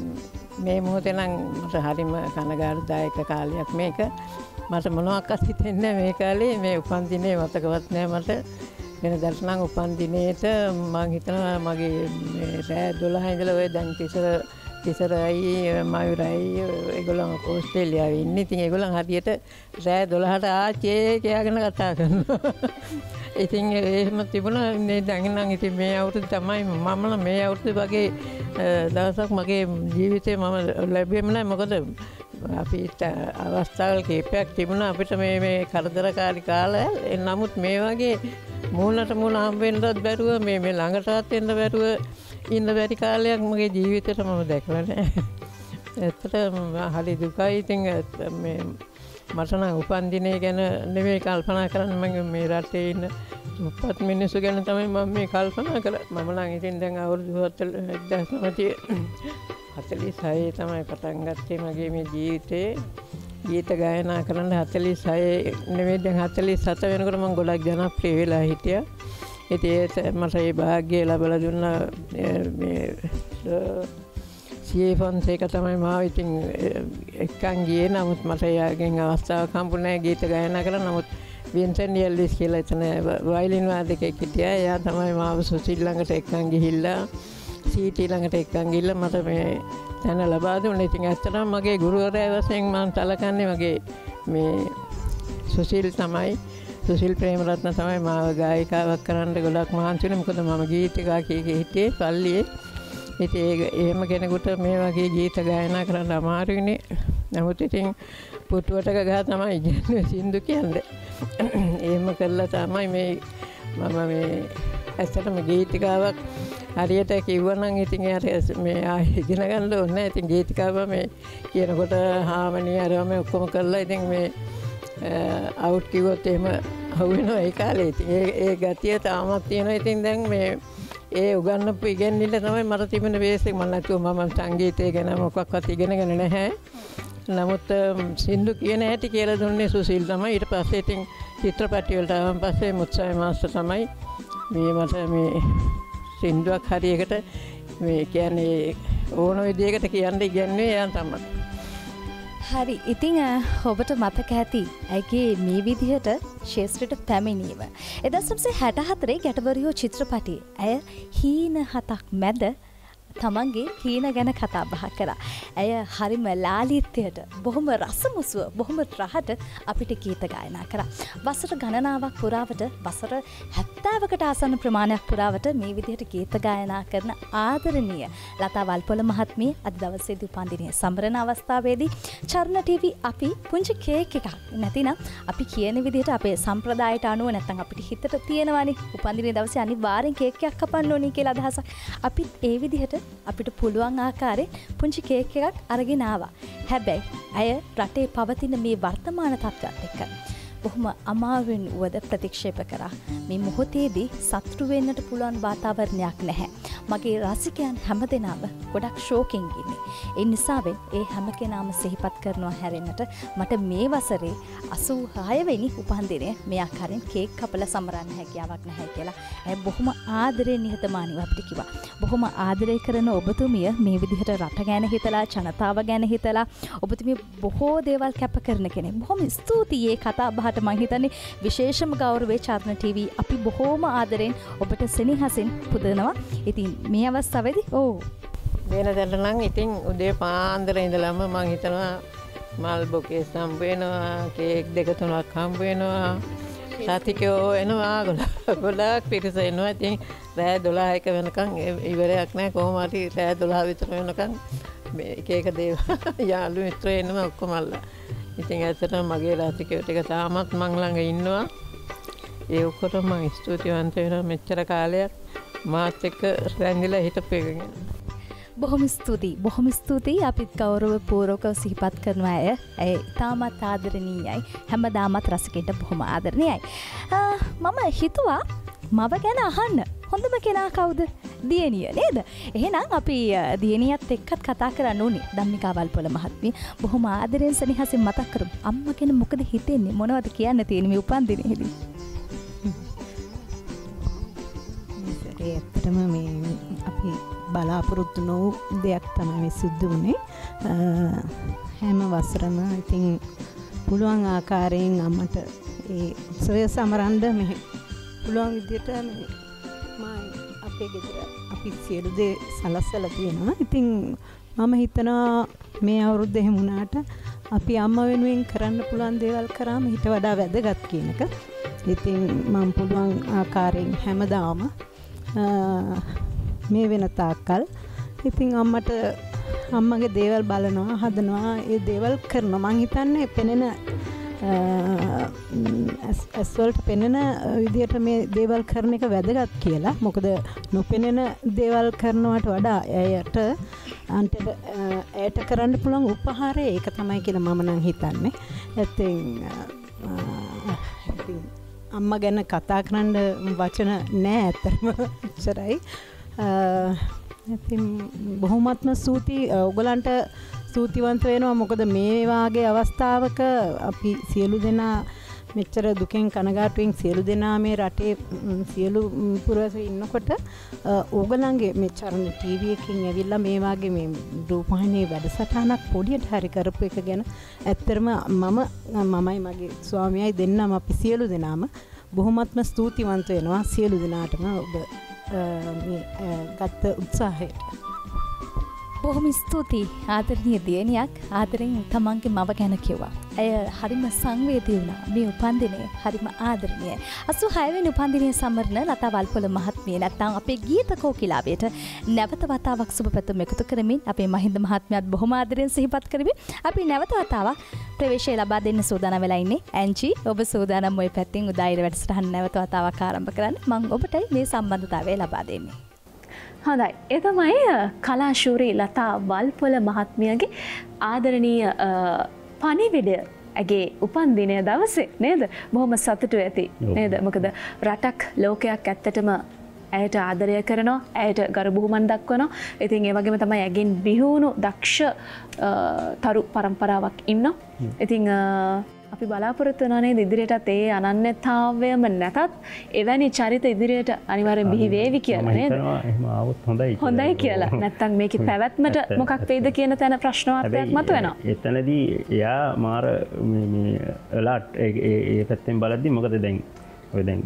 මේ මොහොතේ නම් මට හරිම කනගාටුදායක කාලයක් මේක. මට මොනවාක්වත් හිතෙන්නේ මේ කාලේ මේ උපන්දිනේ මතකවත් නෑ මට. වෙනදාට නම් උපන්දිනේට මම හිතනවා මගේ මේ රෑ දොළහ ඉඳලා ඔය දැන් තිසර තිසරයි මයුරයි ඒගොල්ලෝ ඕස්ට්‍රේලියාවේ ඉන්නේ. ඉතින් ඒගොල්ලන් හරියට රෑ දොළහට ආච්චේ කියාගෙන කතා කරනවා. ඉතින් එහෙම තිබුණා නේ. දැන් නම් ඉතින් මේ අවුරුද්ද තමයි මම මේ අවුරුද්ද වගේ දවසක් මගේ ජීවිතේ මම ලැබෙන්නේ නැහැ. මොකද අපිට අවස්ථාවල් කීපයක් තිබුණා අපිට මේ මේ කරදරකාරී කාලය. නමුත් මේ වගේ මූණට මූණ හම්බ වෙන්නවත් බැරුව මේ මේ ළඟටවත් එන්න බැරුව ඉන්න බැරි කාලයක් මගේ ජීවිතේට මම දැකලා නැහැ. ඇත්තටම හරි දුකයි. ඉතින් මේ මට නම් උපන්දිනේ ගැන නෙමෙයි කල්පනා කරන්න, මම මේ රටේ ඉන්න උපත් මිනිස්සු ගැන තමයි මම මේ කල්පනා කරන්නේ. මම නම් ඉතින් දැන් අවුරුදු එක්දාස් නවසිය හතළිස් හයේ තමයි පටන් ගත්තේ මගේ මේ ජීවිතේ. ගීත ගායනා කරන්න හතළිස් හයේ නෙමෙයි දැන් හතළිස් හත වෙනකොට මම ගොඩක් ජනප්‍රිය වෙලා හිටියා. ඉතින් ඒත් මට ඒ වාග්ය ලැබලා දුන්නා මේ සී ෆොන්සේක තමයි මාව ඉතින් එක්කන් ගියේ. නමුත් මට එයාගෙන් අවස්ථාවක් හම්බුනේ ගීත ගායනා කරන්න. නමුත් වින්සන් එල්විස් කියලා එතන වයලින් වාදකයෙක් හිටියා. එයා තමයි මාව සුසිල් ළඟට එක්කන් ගිහිල්ලා සීටි ළඟට එක්කන් ගිහිල්ලා මට මේ තැන ලබා දුන්නා. ඉතින් ඇත්තටම මගේ ගුරුවරයා වශයෙන් මම සැලකන්නේ මගේ මේ සුසිල් තමයි. සුසිල් ප්‍රේමරත්න තමයි මාව ගායිකාවක් කරන්න ගොඩක් මහන්සි වුණේ. මොකද මම ගීත ගායකයෙක් හිටියේ පල්ලියේ. ඉතින් ඒ එහෙම කෙනෙකුට මේ වගේ ගීත ගායනා කරන්න අමාරුයිනේ. නමුත් ඉතින් පුටුවට ගහ තමයි ඉන්නේ සින්දු කියන්නේ. එහෙම කළා තමයි මේ මම මේ ඇත්තටම ගීතිකාවක් හරියට කිව්වනම් ඉතින් එයාට මේ ආයෙ ඉගෙන ගන්න ඕනේ නැහැ. ඉතින් ගීතිකාව මේ කියනකොට හාමනිය අරම ඔක්කොම කරලා ඉතින් මේ අවුට් කිව්වොත් එහෙම අහුවෙනවා ඒ කාලේ. ඉතින් ඒ ඒ ගතිය තාමත් තියෙනවා. ඉතින් දැන් මේ ඒ උගන්නපු ඉගෙනilla තමයි මට තිබෙන බේස් එක. මම නැතුව මම සංගීතය ගැන මොකක්වත් ඉගෙනගෙන නැහැ. නමුත් සින්දු කියන හැටි කියලා දුන්නේ සුසිල් තමයි. ඊට පස්සේ ඉතින් චිත්‍රපටි වලට ආවන් පස්සේ මුත්සායි මාස්ටර් තමයි මේ මට මේ සින්දුවක් හරියකට මේ කියන්නේ ඕන විදිහකට කියන්න ඉගන්නේ එයා තමයි. හරි. ඉතින් ඔබට මතක ඇති ඇගේ මේ විදිහට ශේෂ්ත්‍රයට පැමිණීම. එදා නවසිය හැට හතරේ ගැටබරියෝ චිත්‍රපටයේ ඇය හීන හතක් මැද තමන්ගේ හීන ගැන කතා බහ කරා. ඇය හරිම ලාලිත්‍යයට බොහොම රසමුසුව බොහොම රහට අපිට ගීත ගායනා කරා. වසර ගණනාවක් පුරාවට වසර හැත්තෑවකට ආසන්න ප්‍රමාණයක් පුරාවට මේ විදිහට ගීත ගායනා කරන ආදරණීය ලතා වල්පොල මහත්මිය අද දවසේදී උපන්දිනය සමරන අවස්ථාවේදී චර්ණ ටීවී අපි පුංචි කේක් එකක් නැතිනම් අපි කියන විදිහට අපේ සම්ප්‍රදායට අනුව නැත්නම් අපිට හිතට තියෙනවානේ උපන්දිනයේ දවසේ අනිවාර්යෙන් කේක් එකක් කපන්න ඕනේ කියලා අදහසක්. අපිත් ඒ විදිහට අපිට පුළුවන් ආකාරයේ පුංචි කේක් එකක් අරගෙන ආවා. හැබැයි ඇය රටේ පවතින මේ වර්තමාන තත්ත්වات එක්ක බොහොම අමාරුවෙන් වුවද ප්‍රතික්ෂේප කරා. මේ මොහොතේදී සතුටු වෙන්නට පුළුවන් වාතාවරණයක් නැහැ. මගේ රසිකයන් හැමදෙනාම ගොඩක් ෂෝකින් ඉන්නේ. ඒ නිසාවෙන් ඒ හැම කෙනාම සිහිපත් කරනවා හැරෙන්නට මට මේ වසරේ අසූ හය වෙනි උපන්දිනය මේ ආකාරයෙන් කේක් කපලා සමරන්න හැකියාවක් නැහැ කියලා. ඇය බොහොම ආදරයෙන් නිහතමානීව අපිට කිව්වා. බොහොම ආදරය කරන ඔබතුමිය මේ විදිහට රට ගැන හිතලා ජනතාව ගැන හිතලා ඔබතුමිය බොහෝ දේවල් කැප කරන කෙනෙක්. බොහොම ස්තුතියි මේ කතා බහට මම හිතන්නේ විශේෂම ගෞරවයේ චර්ණ ටීවී අපි බොහොම ආදරෙන් ඔබට සෙනෙහසින් පුදනවා. ඉතින් මේ අවස්ථාවේදී ඕ වෙන දැන්න නම් ඉතින් උදේ පාන්දර ඉඳලම මම හිතනවා මල් බොකේස් හම්බ වෙනවා කේක් දෙක තුනක් හම්බ වෙනවා සාතිකෝ එනවා ගොඩාක් පිරිස එනවා. ඉතින් රෑ දොළහක වෙනකන් ඉවරයක් නැහැ. කොහොම හරි රෑ දොළහ විතර වෙනකන් මේ එක එක දේවල් යාළු මිත්‍රයෝ එනවා ඔක්කොමල්ලා. ඉතින් ඇත්තටම මගේ රසිකයෝ ටික තාමත් මං ළඟ ඉන්නවා. ඒ ඔක්කොටම මම ස්තුතිවන්ත වෙනවා මෙච්චර කාලයක් මාත් එක්ක රැඳිලා හිටපු එක ගැන. බොහොම ස්තුතියි. බොහොම ස්තුතියි. අපිත් ගෞරවපූර්වකව සිහිපත් කරන අය. ඇය තාමත් ආදරණීයයි. හැමදාමත් රසිකයට බොහොම ආදරණීයයි. මම හිතුවා මව ගැන අහන්න හොඳම කෙනා කවුද? දියණිය නේද? එහෙනම් අපි දියණියත් එක්කත් කතා කරන්න ඕනේ. ධම්මිකා වල්පොල මහත්මිය බොහොම ආදරෙන් සනිහසින් මතක් කරමු. අම්මා ගැන මොකද හිතෙන්නේ? මොනවද කියන්න තියෙන්නේ මේ උපන්දිනේදී? ඒ ඇත්තටම මේ අපි බලාපොරොත්තු නොවු දෙයක් තමයි මේ සිද්ධ වුණේ. හැම වසරම ඉතින් පුළුවන් ආකාරයෙන් අම්මට ඒ උත්සවය සමරන්න මෙහි පුළුවන් විදිහට මේ මම අපේ ගෙදර අපි සියලු දේ සලස්සලා තියෙනවා. ඉතින් මම හිතනවා මේ අවුරුද්ද එහෙම වුණාට අපි අම්මා වෙනුවෙන් කරන්න පුළුවන් දේවල් කරාම ඊට වඩා වැදගත් කියන එක. ඉතින් මම පුළුවන් ආකාරයෙන් හැමදාම මේ වෙන තාක්කල් ඉතින් අම්මට අම්මගේ දේවල් බලනවා හදනවා ඒ දේවල් කරනවා. මං හිතන්නේ පෙනෙන ඇස් වලට පෙනෙන විදියට මේ දේවල් කරන එක වැදගත් කියලා. මොකද නොපෙනෙන දේවල් කරනවට වඩා ඇයට අන්ට ඇයට කරන්න පුළුවන් උපහාරය ඒක තමයි කියලා මම නම් හිතන්නේ. ඉතින් ඉතින් අම්මා ගැන කතා කරන්න වචන නෑ ඇත්තටම එච්චරයි. ඉතින් බොහොමත්ම ස්තුතියි ඔයගලන්ට ස්තුතිවන්ත වෙනවා. මොකද මේ වාගේ අවස්ථාවක අපි සියලු දෙනා මෙච්චර දුකෙන් කනගාටුවෙන් සියලු දෙනා මේ රටේ සියලු පුරවැසියෝ ඉන්නකොට ඕගලන්ගේ මේ චරණ ටීවී එකකින් ඇවිල්ලා මේ වාගේ මේ රූපවාහිනී වැඩසටහනක් පොඩියට හරි කරපු එක ගැන ඇත්තටම මම මමයි මගේ ස්වාමියායි දෙන්නම අපි සියලු දෙනාම බොහොමත්ම ස්තුතිවන්ත වෙනවා සියලු දෙනාටම ඔබ මේ ගත්ත උත්සාහයට. බොහොම ස්තුතියි ආදරණීය දියණියක් ආදරෙන් තමන්ගේ මව ගැන කිව්වා. ඇය හරිම සංවේදී වුණා. මේ උපන්දිනය හරිම ආදරණීයයි. අසූ හය වෙනි උපන්දිනය සමරන ලතා වල්පොල මහත්මිය නැත්නම් අපේ ගීත කෝකිලාවයට නැවත වතාවක් සුබ පැතුම් එකතු කරමින් අපේ මහින්ද මහත්මයාත් බොහොම ආදරෙන් සිහිපත් කරමින් අපි නැවත වතාවක් ප්‍රවේශය ලබා දෙන්න සූදානම් වෙලා ඉන්නේ. ඇන්චි ඔබ සූදානම් ওই පැත්තෙන් උදායිර වැඩසටහන නැවත වතාවක් ආරම්භ කරන්න. මම ඔබට මේ සම්බන්ධතාවය ලබා දෙන්නේ. හොඳයි. ඒ තමයි කලාශූරී ලතා වල්පොල මහත්මියගේ ආදරණීය පණිවිඩය ඇගේ උපන්දිනය දවසේ නේද? බොහොම සතුටු ඇති නේද? මොකද රටක් ලෝකයක් ඇත්තටම ඇයට ආදරය කරනවා, ඇයට ගරු බුහුමන් දක්වනවා. ඉතින් ඒ වගේම තමයි ඇගෙන් බිහිවුණු දක්ෂ තරු පරම්පරාවක් ඉන්නවා. ඉතින් අපි බලාපොරොත්තු වෙනවා නේද ඉදිරියටත් ඒ අනන්‍යතාවයම නැතත් එවැනි චරිත ඉදිරියට අනිවාර්යෙන් බිහි වේවි කියලා නේද? එහෙම ආවොත් හොඳයි. හොඳයි කියලා. නැත්තම් මේකේ පැවැත්මට මොකක් වෙයිද කියන තැන ප්‍රශ්නාර්ථයක් මතුවෙනවා. එතනදී එයා මාර මේ මේ අලර්ට් ඒ ඒ පැත්තෙන් බලද්දි මොකද දැන් ඔය දැන්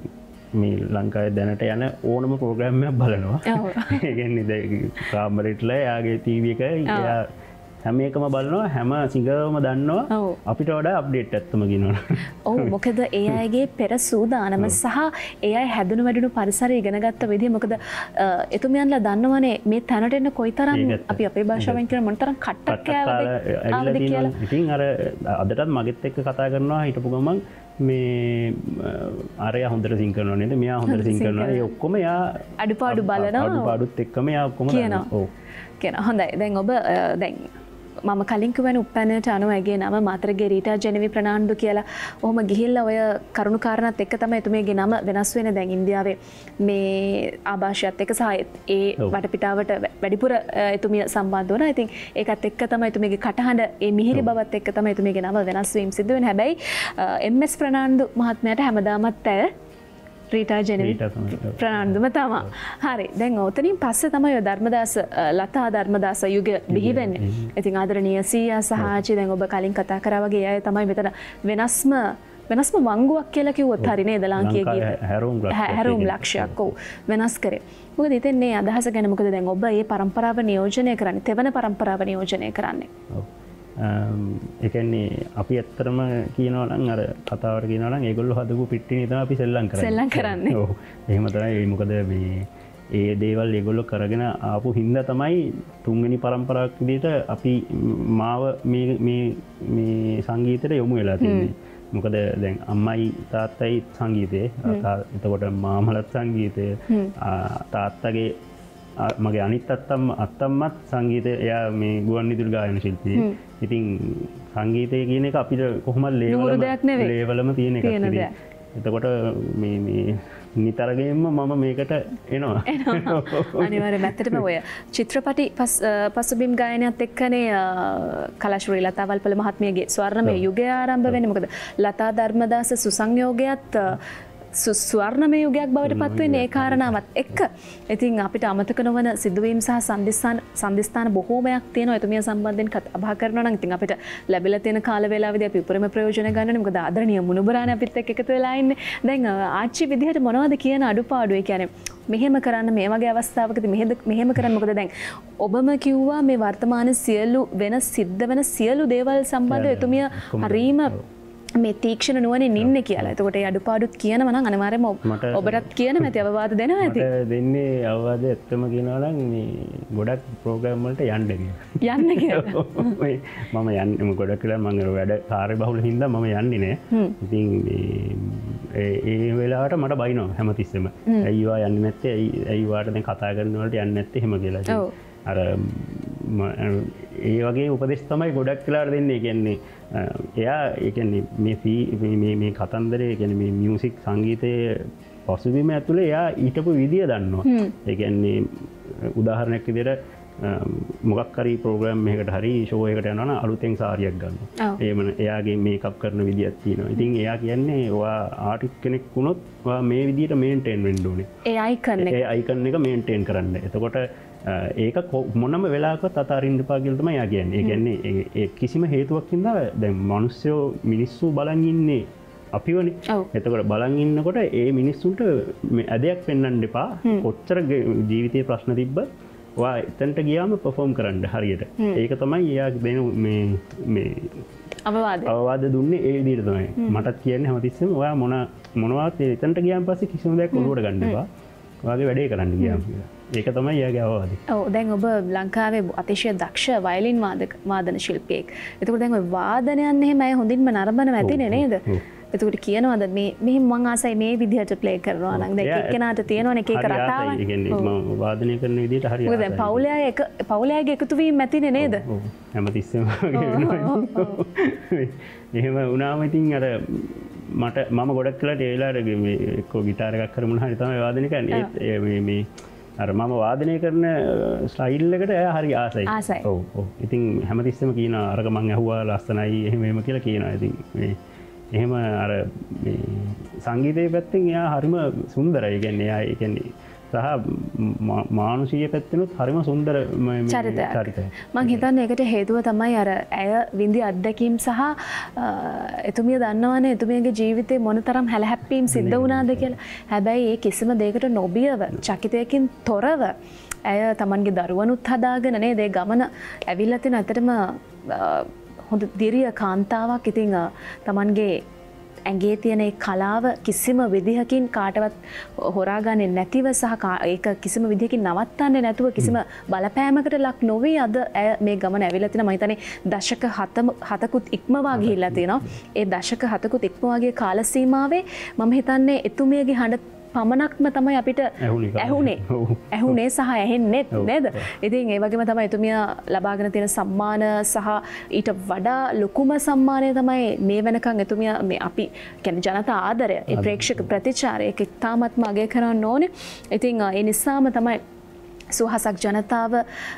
මේ ලංකාවේ දැනට යන ඕනම ප්‍රෝග්‍රෑම් එකක් බලනවා. ඒ කියන්නේ කාමරේට්ල යාගේ ටීවී එක එයා හැම එකම බලනවා හැම සිංගරම දන්නවා අපිට වඩා අප්ඩේට් ඇත්තම කියනවා. ඔව් මොකද ඒ අයගේ පෙර සූදානම සහ ඒ අය හැදුණු වැඩුණු පරිසරය ඉගෙන ගත්ත විදිහ මොකද එතුමියන්ලා දන්නවනේ මේ තැනට එන්න කොයිතරම් අපි අපේ භාෂාවෙන් කියන මොනතරම් කට්ටක් කෑවද කියලා. ඉතින් අර අදටත් මගෙත් එක්ක කතා කරනවා හිටපු ගමන් මේ අරය හොඳට සිං කරනවා නේද මෙයා හොඳට සිං කරනවා ඒ ඔක්කොම යා අඩුපාඩු බලනවා අඩුපාඩුත් එක්කම යා ඔක්කොම කියනවා. ඔව් කියනවා. හොඳයි. දැන් ඔබ දැන් මම කලින් කිව්වන උපැන්නට අනුව ඇගේ නම මාතරගේ රීටා ජෙනෙවි ප්‍රනාන්දු කියලා. ඔහොම ගිහිල්ලා ඔය කරුණු කාරණාත් එක්ක තමයි එතුමියගේ නම වෙනස් වෙන්නේ දැන් ඉන්දියාවේ මේ ආభాෂයත් එක්ක සහ ඒ වටපිටාවට වැඩිපුර එතුමිය සම්බන්ධ වුණා. ඉතින් ඒකත් එක්ක තමයි එතුමියගේ කටහඬ ඒ මිහිරි බවත් එක්ක තමයි එතුමියගේ නම වෙනස් වීම සිදු වෙන්නේ. හැබැයි එම් එස් ප්‍රනාන්දු මහත්මයාට හැමදාමත් ඇය රීටා ජෙනෙවි ප්‍රනාන්දුම තමා. හරි. දැන් ඔතනින් පස්සේ තමයි ඔය ධර්මදාස ලතා ධර්මදාස යුගය බිහි වෙන්නේ. ඉතින් ආදරණීය සීයා සහ ආචි දැන් ඔබ කලින් කතා කරා වගේ අය තමයි මෙතන වෙනස්ම වෙනස්ම වංගුවක් කියලා කිව්වොත් හරි නේද ලාංකීය ගීත. හැරවුම් ලක්ෂයක් ඔව් වෙනස් කරේ. මොකද ඉතින් මේ අදහස ගැන මොකද දැන් ඔබ මේ પરම්පරාව නියෝජනය කරන්නේ තෙවන પરම්පරාව නියෝජනය කරන්නේ. ඔව්. එකන්නේ අපි ඇත්තරම කියනවනම් අර කතාවට කියනවනම් ඒගොල්ලෝ හදපු පිටිනේ තමයි අපි සෙල්ලම් කරන්නේ. සෙල්ලම් කරන්නේ. ඔව්. එහෙම තමයි. මොකද මේ ඒ දේවල් ඒගොල්ලෝ කරගෙන ආපු හින්දා තමයි තුන්වෙනි પરම්පරාවක් විදිහට අපි මාව මේ මේ මේ සංගීතයට යොමු වෙලා තියෙන්නේ. මොකද දැන් අම්මයි තාත්තයි සංගීතේ එතකොට මාමලත් සංගීතය තාත්තගේ මගේ අනිත් අත්තම් අත්තම්මත් සංගීතය එයා මේ ගුවන් විදුලි ගායන ශිල්පී. ඉතින් සංගීතය කියන එක අපිට කොහොමද ලේවලම ලේවලම තියෙන එකක්. එතකොට මේ මේ නිතරගෙන්ම මම මේකට එනවා. අනිවාර්යයෙන්ම ඇත්තටම ඔය චිත්‍රපටි පසුබිම් ගායනයත් එක්කනේ කලාශ්‍රී ලතා වල්පල මහත්මියගේ ස්වර්ණමය යුගය ආරම්භ වෙන්නේ. මොකද ලතා ධර්මදාස සුසංයෝගයත් ස්වර්ණමය යුගයක් බවට පත්වෙන්නේ ඒ කාරණාවත් එක්ක. ඉතින් අපිට අමතක නොවන සිදුවීම් සහ සම්දිස්ථාන සම්දිස්ථාන බොහෝමයක් තියෙනවා. එතුමිය සම්බන්ධයෙන් කතා බහ කරනවා නම් ඉතින් අපිට ලැබිලා තියෙන කාල වේලාවේදී අපි උපරිම ප්‍රයෝජන ගන්නනේ. මොකද ආදරණීය මුණුබරානේ අපිත් එක්ක එකතු වෙලා ඉන්නේ. දැන් ආච්චි විදිහට මොනවද කියන අඩුපාඩු? ඒ කියන්නේ මෙහෙම කරන්න මේ වගේ අවස්ථාවකදී මෙහෙම මෙහෙම කරන්න. මොකද දැන් ඔබම කිව්වා මේ වර්තමාන සියලු වෙන සිද්ධ වෙන සියලු දේවල් සම්බන්ධව එතුමිය හරීම මේ තීක්ෂණ නුවණින් ඉන්නේ කියලා. එතකොට ඒ අඩුපාඩුත් කියනවා නම් අනිවාර්යයෙන්ම ඔබටත් කියන මැති අවවාද දෙනවා ඇති. මට දෙන්නේ අවවාද ඇත්තම කියනවා නම් මේ ගොඩක් ප්‍රෝග්‍රෑම් වලට යන්න කියලා. යන්න කියලා. මම යන්නේ ගොඩක් කියලා මම වැඩ කාර්යබහුල හින්දා මම යන්නේ නෑ. ඉතින් මේ ඒ වෙලාවට මට බයිනවා හැමතිස්සෙම. ඇයි වා යන්නේ නැත්තේ? ඇයි ඇයි වාට දැන් කතා කරන වලට යන්නේ නැත්තේ? එහෙම කියලා. අර ඒ වගේ උපදෙස් තමයි ගොඩක් වෙලාවට දෙන්නේ. කියන්නේ එයා ඒ කියන්නේ මේ මේ මේ කතන්දරේ කියන්නේ මේ මියුසික් සංගීතයේ පසුබිම ඇතුලේ එයා ඊටපු විදිය දන්නවා. ඒ කියන්නේ උදාහරණයක් විදිහට මොකක් හරි ප්‍රෝග්‍රෑම් එකකට හරි ෂෝ එකකට යනවා නම් අලුතෙන් සාරියක් ගන්නවා. එහෙම එයාගේ මේකප් කරන විදියක් තියෙනවා. ඉතින් එයා කියන්නේ ඔයා ආටිස්ට් කෙනෙක් වුණොත් ඔයා මේ විදියට මේන්ටේන් වෙන්න ඕනේ. ඒ අයිකන් එක ඒ අයිකන් එක මේන්ටේන් කරන්න. එතකොට ඒක මොනම වෙලාවකත් අතාරින්න එපා කියලා තමයි එයා කියන්නේ. ඒ කියන්නේ ඒ කිසිම හේතුවක් හින්දා දැන් මිනිස්සු මිනිස්සු බලන් ඉන්නේ අපිවනේ. එතකොට බලන් ඉන්නකොට ඒ මිනිස්සුන්ට ඇදයක් පෙන්වන්න එපා. කොච්චර ජීවිතේ ප්‍රශ්න තිබ්බත් ඔයා එතනට ගියාම පර්ෆෝම් කරන්න හරියට. ඒක තමයි එයා දෙන මේ මේ අවවාද. අවවාද දුන්නේ ඒ විදිහට තමයි. මටත් කියන්නේ හැමතිස්සෙම ඔයා මොන මොනවත් එතනට ගියාන් පස්සේ කිසිම දෙයක් ඔලුවට ගන්න එපා. ඔයාගේ වැඩේ කරන්න ගියාම කියලා. ඒක තමයි එයාගේ අවවාදය. ඔව් දැන් ඔබ ලංකාවේ අතිශය දක්ෂ වයලින් වාදක වාදන ශිල්පියෙක්. එතකොට දැන් ඔය වාදනයන් එහෙම අය හොඳින්ම නරඹනවා ඇතිනේ නේද? එතකොට කියනවාද මේ මෙහෙම මං ආසයි මේ විදිහට ප්ලේ කරනවා නම් දැන් එක්කෙනාට තියෙනවනේ එක එක රටාවන්. ඒ කියන්නේ මම වාදනය කරන විදිහට හරි ආසයි. මොකද දැන් පවුලේ අය එක පවුලේ අයගේ එකතු වීම ඇතිනේ නේද? ඔව් හැමතිස්සෙම එහෙම වුණාම ඉතින් අර මට මම ගොඩක් කලට ඒ වෙලාවට මේ එක්කෝ ගිටාර එකක් කරමුණ හරි තමයි වාදනය කරන්නේ. ඒත් මේ මේ අර මම වාදනය කරන ස්ටයිල් එකට එයා හරි ආසයි. ආසයි. ඔව් ඔව්. ඉතින් හැමතිස්සෙම කියනවා අරක මං ඇහුවා ලස්සනයි එහෙම එහෙම කියලා කියනවා. ඉතින් මේ එහෙම අර මේ සංගීතයේ පැත්තෙන් එයා හරිම සුන්දරයි. ඒ කියන්නේ එයා ඒ කියන්නේ සහ මානුෂීය පැත්තෙනුත් හරිම සුන්දර චරිතයක්. මං හිතන්නේ ඒකට හේතුව තමයි අර ඇය විඳි අත්දැකීම් සහ එතුමිය දන්නවනේ එතුමියගේ ජීවිතේ මොනතරම් හැලහැප්පීම් සිද්ධ වුණාද කියලා. හැබැයි ඒ කිසිම දෙයකට නොබියව චකිතයකින් තොරව ඇය තමන්ගේ දරුවනුත් හදාගෙන නේද ඒ ගමන ඇවිල්ලා තියෙන අතරම හොඳ දිරිය කාන්තාවක්. ඉතින් තමන්ගේ ඇගේ තියෙන කලාව කිසිම විදිහකින් කාටවත් හොරාගන්නේ නැතිව සහ ඒක කිසිම විදිහකින් නවත්තන්නේ නැතුව කිසිම බලපෑමකට ලක් නොවී අද ඇය මේ ගමන ඇවිල්ලා තිනවා. මම හිතන්නේ දශක හතකුත් ඉක්මවා ගිහිල්ලා තියෙනවා. ඒ දශක හතකුත් ඉක්මවා ගිය කාල සීමාවේ මම හිතන්නේ එතුමියගේ හඬ පමණක්ම තමයි අපිට ඇහුනේ ඇහුනේ සහ ඇහෙන්නේ නේද? ඉතින් ඒ වගේම තමයි එතුමිය ලබාගෙන තියෙන සම්මාන සහ ඊට වඩා ලොකුම සම්මානය තමයි මේ වෙනකන් එතුමිය මේ අපි කියන්නේ ජනතා ආදරය, ඒ ප්‍රේක්ෂක ප්‍රතිචාරය ඒක ඉතාමත්ම අගය කරන්න ඕනේ. ඉතින් ඒ නිසාම තමයි සුවහසක් ජනතාව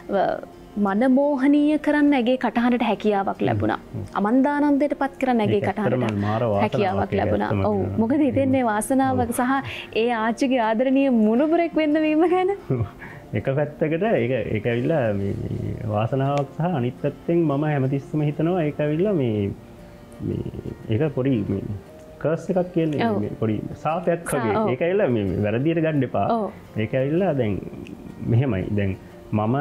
මනමෝහනීය කරන්න ඇගේ කටහඬට හැකියාවක් ලැබුණා. අමන්දානන්දයට පත් කරන්න ඇගේ කටහඬට හැකියාවක් ලැබුණා. ඔව්. මොකද හිතන්නේ වාසනාවක් සහ ඒ ආච්චිගේ ආදරණීය මුණුබුරෙක් වෙන්න වීම ගැන. එක පැත්තකට ඒක ඒක ඇවිල්ලා මේ වාසනාවක් සහ අනිත් පැත්තෙන් මම හැමතිස්සම හිතනවා ඒක ඇවිල්ලා මේ මේ ඒක පොඩි මේ කර්ස් එකක් කියන්නේ මේ පොඩි සාපයක් වගේ. ඒක ඇවිල්ලා මේ වැරදියට ගන්න එපා. ඒක ඇවිල්ලා දැන් මෙහෙමයි. දැන් මම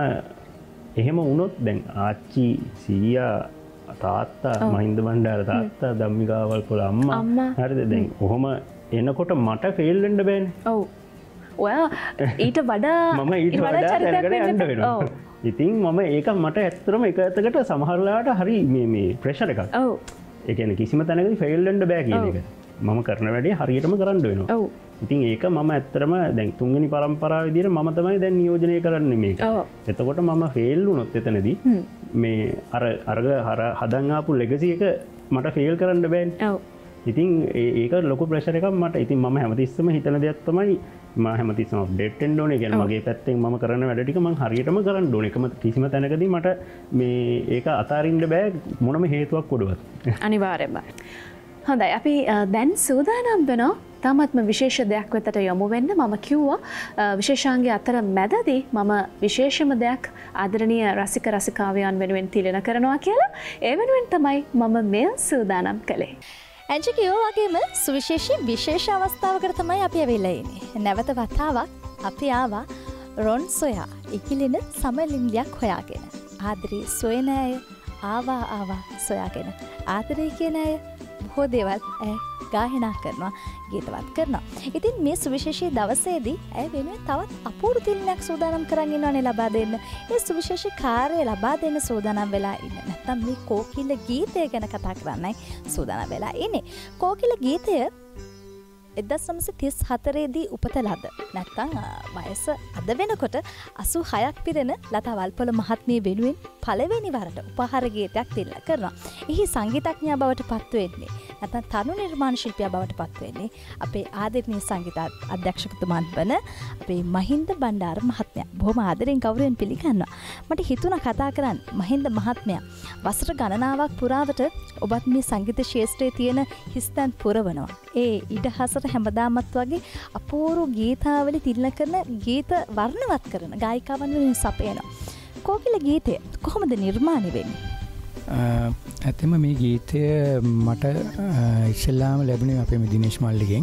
එහෙම වුණොත් දැන් ආච්චි සීයා තාත්තා මහින්ද බණ්ඩාර තාත්තා ධම්මිකාවල් පොළ අම්මා හරිද දැන් කොහොම එනකොට මට ෆේල් වෙන්න බෑනේ. ඔව්. ඔයා ඊට වඩා මම ඊට වඩා දැනගෙන යන්න වෙනවා. ඉතින් මම ඒක මට ඇත්තටම එක ඇත්තකට සමහර වෙලාවට හරි මේ මේ ප්‍රෙෂර් එකක්. ඔව්. ඒ කියන්නේ කිසිම තැනකදී ෆේල් වෙන්න බෑ කියන එක. මම කරන වැඩේ හරියටම කරන්න වෙනවා. ඔව්. ඉතින් ඒක මම ඇත්තරම දැන් තුන්වෙනි පරම්පරාව විදිහට මම තමයි දැන් නියෝජනය කරන්නේ මේක. එතකොට මම ෆේල් වුණොත් එතනදී මේ අර අරග හර හදන් ආපු ලෙගසි එක මට ෆේල් කරන්න බෑනේ. ඔව්. ඉතින් ඒක ලොකු ප්‍රෙෂර් එකක් මට. ඉතින් මම හැමතිස්සෙම හිතන දෙයක් තමයි මම හැමතිස්සෙම අප්ඩේට් වෙන්න ඕනේ. කියන්නේ මගේ පැත්තෙන් මම කරන වැඩ ටික මම හරියටම කරන්න ඕනේ. එකම කිසිම තැනකදී මට මේ ඒක අතාරින්න බෑ මොනම හේතුවක් උඩවත්. අනිවාර්යයෙන්ම. හොඳයි අපි දැන් සූදානම් වෙනවා තාමත්ම විශේෂ දෙයක් වෙතට යොමු වෙන්න. මම කිව්වා විශේෂාංගයේ අතර මැදදී මම විශේෂම දෙයක් ආදරණීය රසික රසිකාවියන් වෙනුවෙන් තිලන කරනවා කියලා. ඒ වෙනුවෙන් තමයි මම මෙය සූදානම් කළේ. ඇන්චි කිව්වා වගේම සුවිශේෂී විශේෂ අවස්ථාවකට තමයි අපි ඇවිල්ලා ඉන්නේ. නැවත වතාවක් අපි ආවා රොන් සොයා ඉකිලින සමලින්ගයක් හොයාගෙන. ආදරේ සොයන අය ආවා ආවා සොයාගෙන. ආදරේ කියන අය බොහෝ දේවල් ඇය ගායනා කරනවා, ගීතවත් කරනවා. ඉතින් මේ සුවිශේෂී දවසේදී ඇය වෙනුවෙන් තවත් අපූර්ව තිලනයක් සූදානම් කරන් ඉන්නවනේ ලබා දෙන්න. ඒ සුවිශේෂී කාර්යය ලබා දෙන්න සූදානම් වෙලා ඉන්නේ. නැත්තම් මේ කෝකිල ගීතය ගැන කතා කරන්නයි සූදානම් වෙලා ඉන්නේ. කෝකිල ගීතය එක්දහස් නවසිය තිස් හතරේදී උපත ලද නැත්තම් වයස අද වෙනකොට අසූ හයක් පිරෙන ලතා වල්පොල මහත්මිය වෙනුවෙන් පළවෙනි වරට උපහාර ගීතයක් තිල්ල කරනවා. එහි සංගීතඥයා බවට පත් වෙන්නේ නැත්නම් තනු නිර්මාණ ශිල්පියා බවට පත් වෙන්නේ අපේ ආදරණීය සංගීත අධ්‍යක්ෂකතුමන් වන අපේ මහින්ද බණ්ඩාර මහත්මයා. බොහොම ආදරෙන් ගෞරවයෙන් පිළිගන්නවා. මට හිතුණා කතා කරන්න මහින්ද මහත්මයා වසර ගණනාවක් පුරාවට ඔබත් මේ සංගීත ශාස්ත්‍රයේ තියෙන හිස්තැන් පුරවනවා. ඒ ඉඩහසට හැමදාමත් වගේ අපූර්ව ගීතාවලි තිලන කරන ගීත වර්ණවත් කරන ගායිකාවන් වෙනුවෙන් සපයනවා. කෝකිල ගීතය කොහොමද නිර්මාණය වෙන්නේ? ඇත්තම මේ ගීතය මට ඉස්සෙල්ලාම ලැබුණේ අපේ දිනේෂ් මල්ලිගෙන්.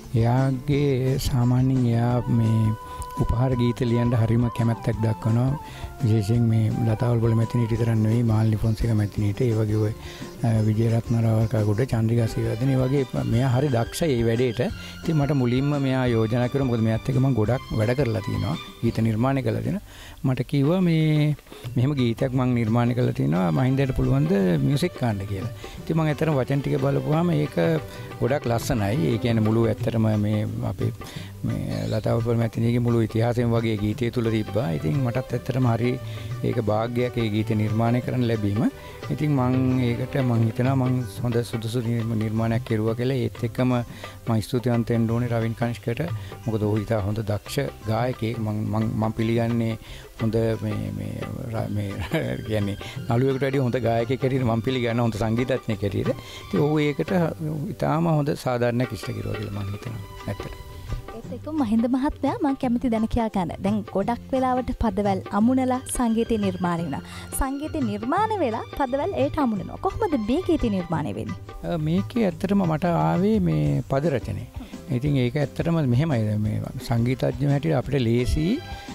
එයාගේ සාමාන්‍යයෙන් එයා මේ උපහාර ගීත ලියන්න හරිම කැමැත්තක් දක්වනවා. විශේෂයෙන් මේ ලතා වල්පොල මැතිණියට විතරක් නෙවෙයි මාල්නි ෆොන්සේකා මැතිණියට, ඒ වගේ ඔය විජේරත්න රාවකගොඩ, චන්ද්‍රිකා සීවර්ධන, ඒ වගේ මෙයා හරි දක්ෂයි මේ වැඩේට. ඉතින් මට මුලින්ම මෙයා යෝජනා කරුවා, මොකද මෙයාත් එක්ක මම ගොඩක් වැඩ කරලා තියෙනවා, ගීත නිර්මාණය කරලා තියෙනවා. මට කිව්වා මේ මෙහෙම ගීතයක් මම නිර්මාණය කරලා තියෙනවා, මහින්දට පුළුවන් ද මියුසික් ගන්න කියලා. ඉතින් මම ඇත්තටම වචන ටික බලපුවාම ඒක ගොඩක් ලස්සනයි. ඒ කියන්නේ මුළු ඇත්තටම මේ අපේ මේ ලතා වල්පොල මැතිණියගේ මුළු ඉතිහාසෙම වගේ ගීතය තුල තිබ්බා. ඉතින් මටත් ඇත්තටම හරි ඒක වාග්යක් ඒ ගීත නිර්මාණය කරන්න ලැබීම. ඉතින් මම ඒකට මම හිතනවා මම හොඳ සුදුසු නිර්මාණයක් කෙරුවා කියලා. ඒත් එක්කම මම ස්තුතිවන්ත වෙන්න ඕනේ රවින් කනිෂ්කට. මොකද ඔහු ඉතා හොඳ දක්ෂ ගායකයෙක්. මම මම පිළිගන්නේ හොඳ මේ මේ මේ කියන්නේ නළුවෙකුට වැඩිය හොඳ ගායකයෙක් හැටියට මම පිළිගන්න හොඳ සංගීතඥයෙක් හැටියට. ඉතින් ඔහු ඒකට ඉතාම හොඳ සාධාරණයක් ඉෂ්ට කෙරුවා කියලා මම හිතනවා ඇත්තට. ඒ ඒක මහින්ද මහත්මයා මම කැමති දැන කියා ගන්න. දැන් ගොඩක් වෙලාවට පදවැල් අමුණලා සංගීතය නිර්මාණය වෙනවා. සංගීතය නිර්මාණය වෙලා පදවැල් ඒට අමුණනවා. කොහොමද මේ ගීතය නිර්මාණය වෙන්නේ? මේකේ ඇත්තටම මට ආවේ මේ පද රචනය. ඉතින් ඒක ඇත්තටම මෙහෙමයි මේ සංගීතඥයෝ හැටියට අපිට ලේසි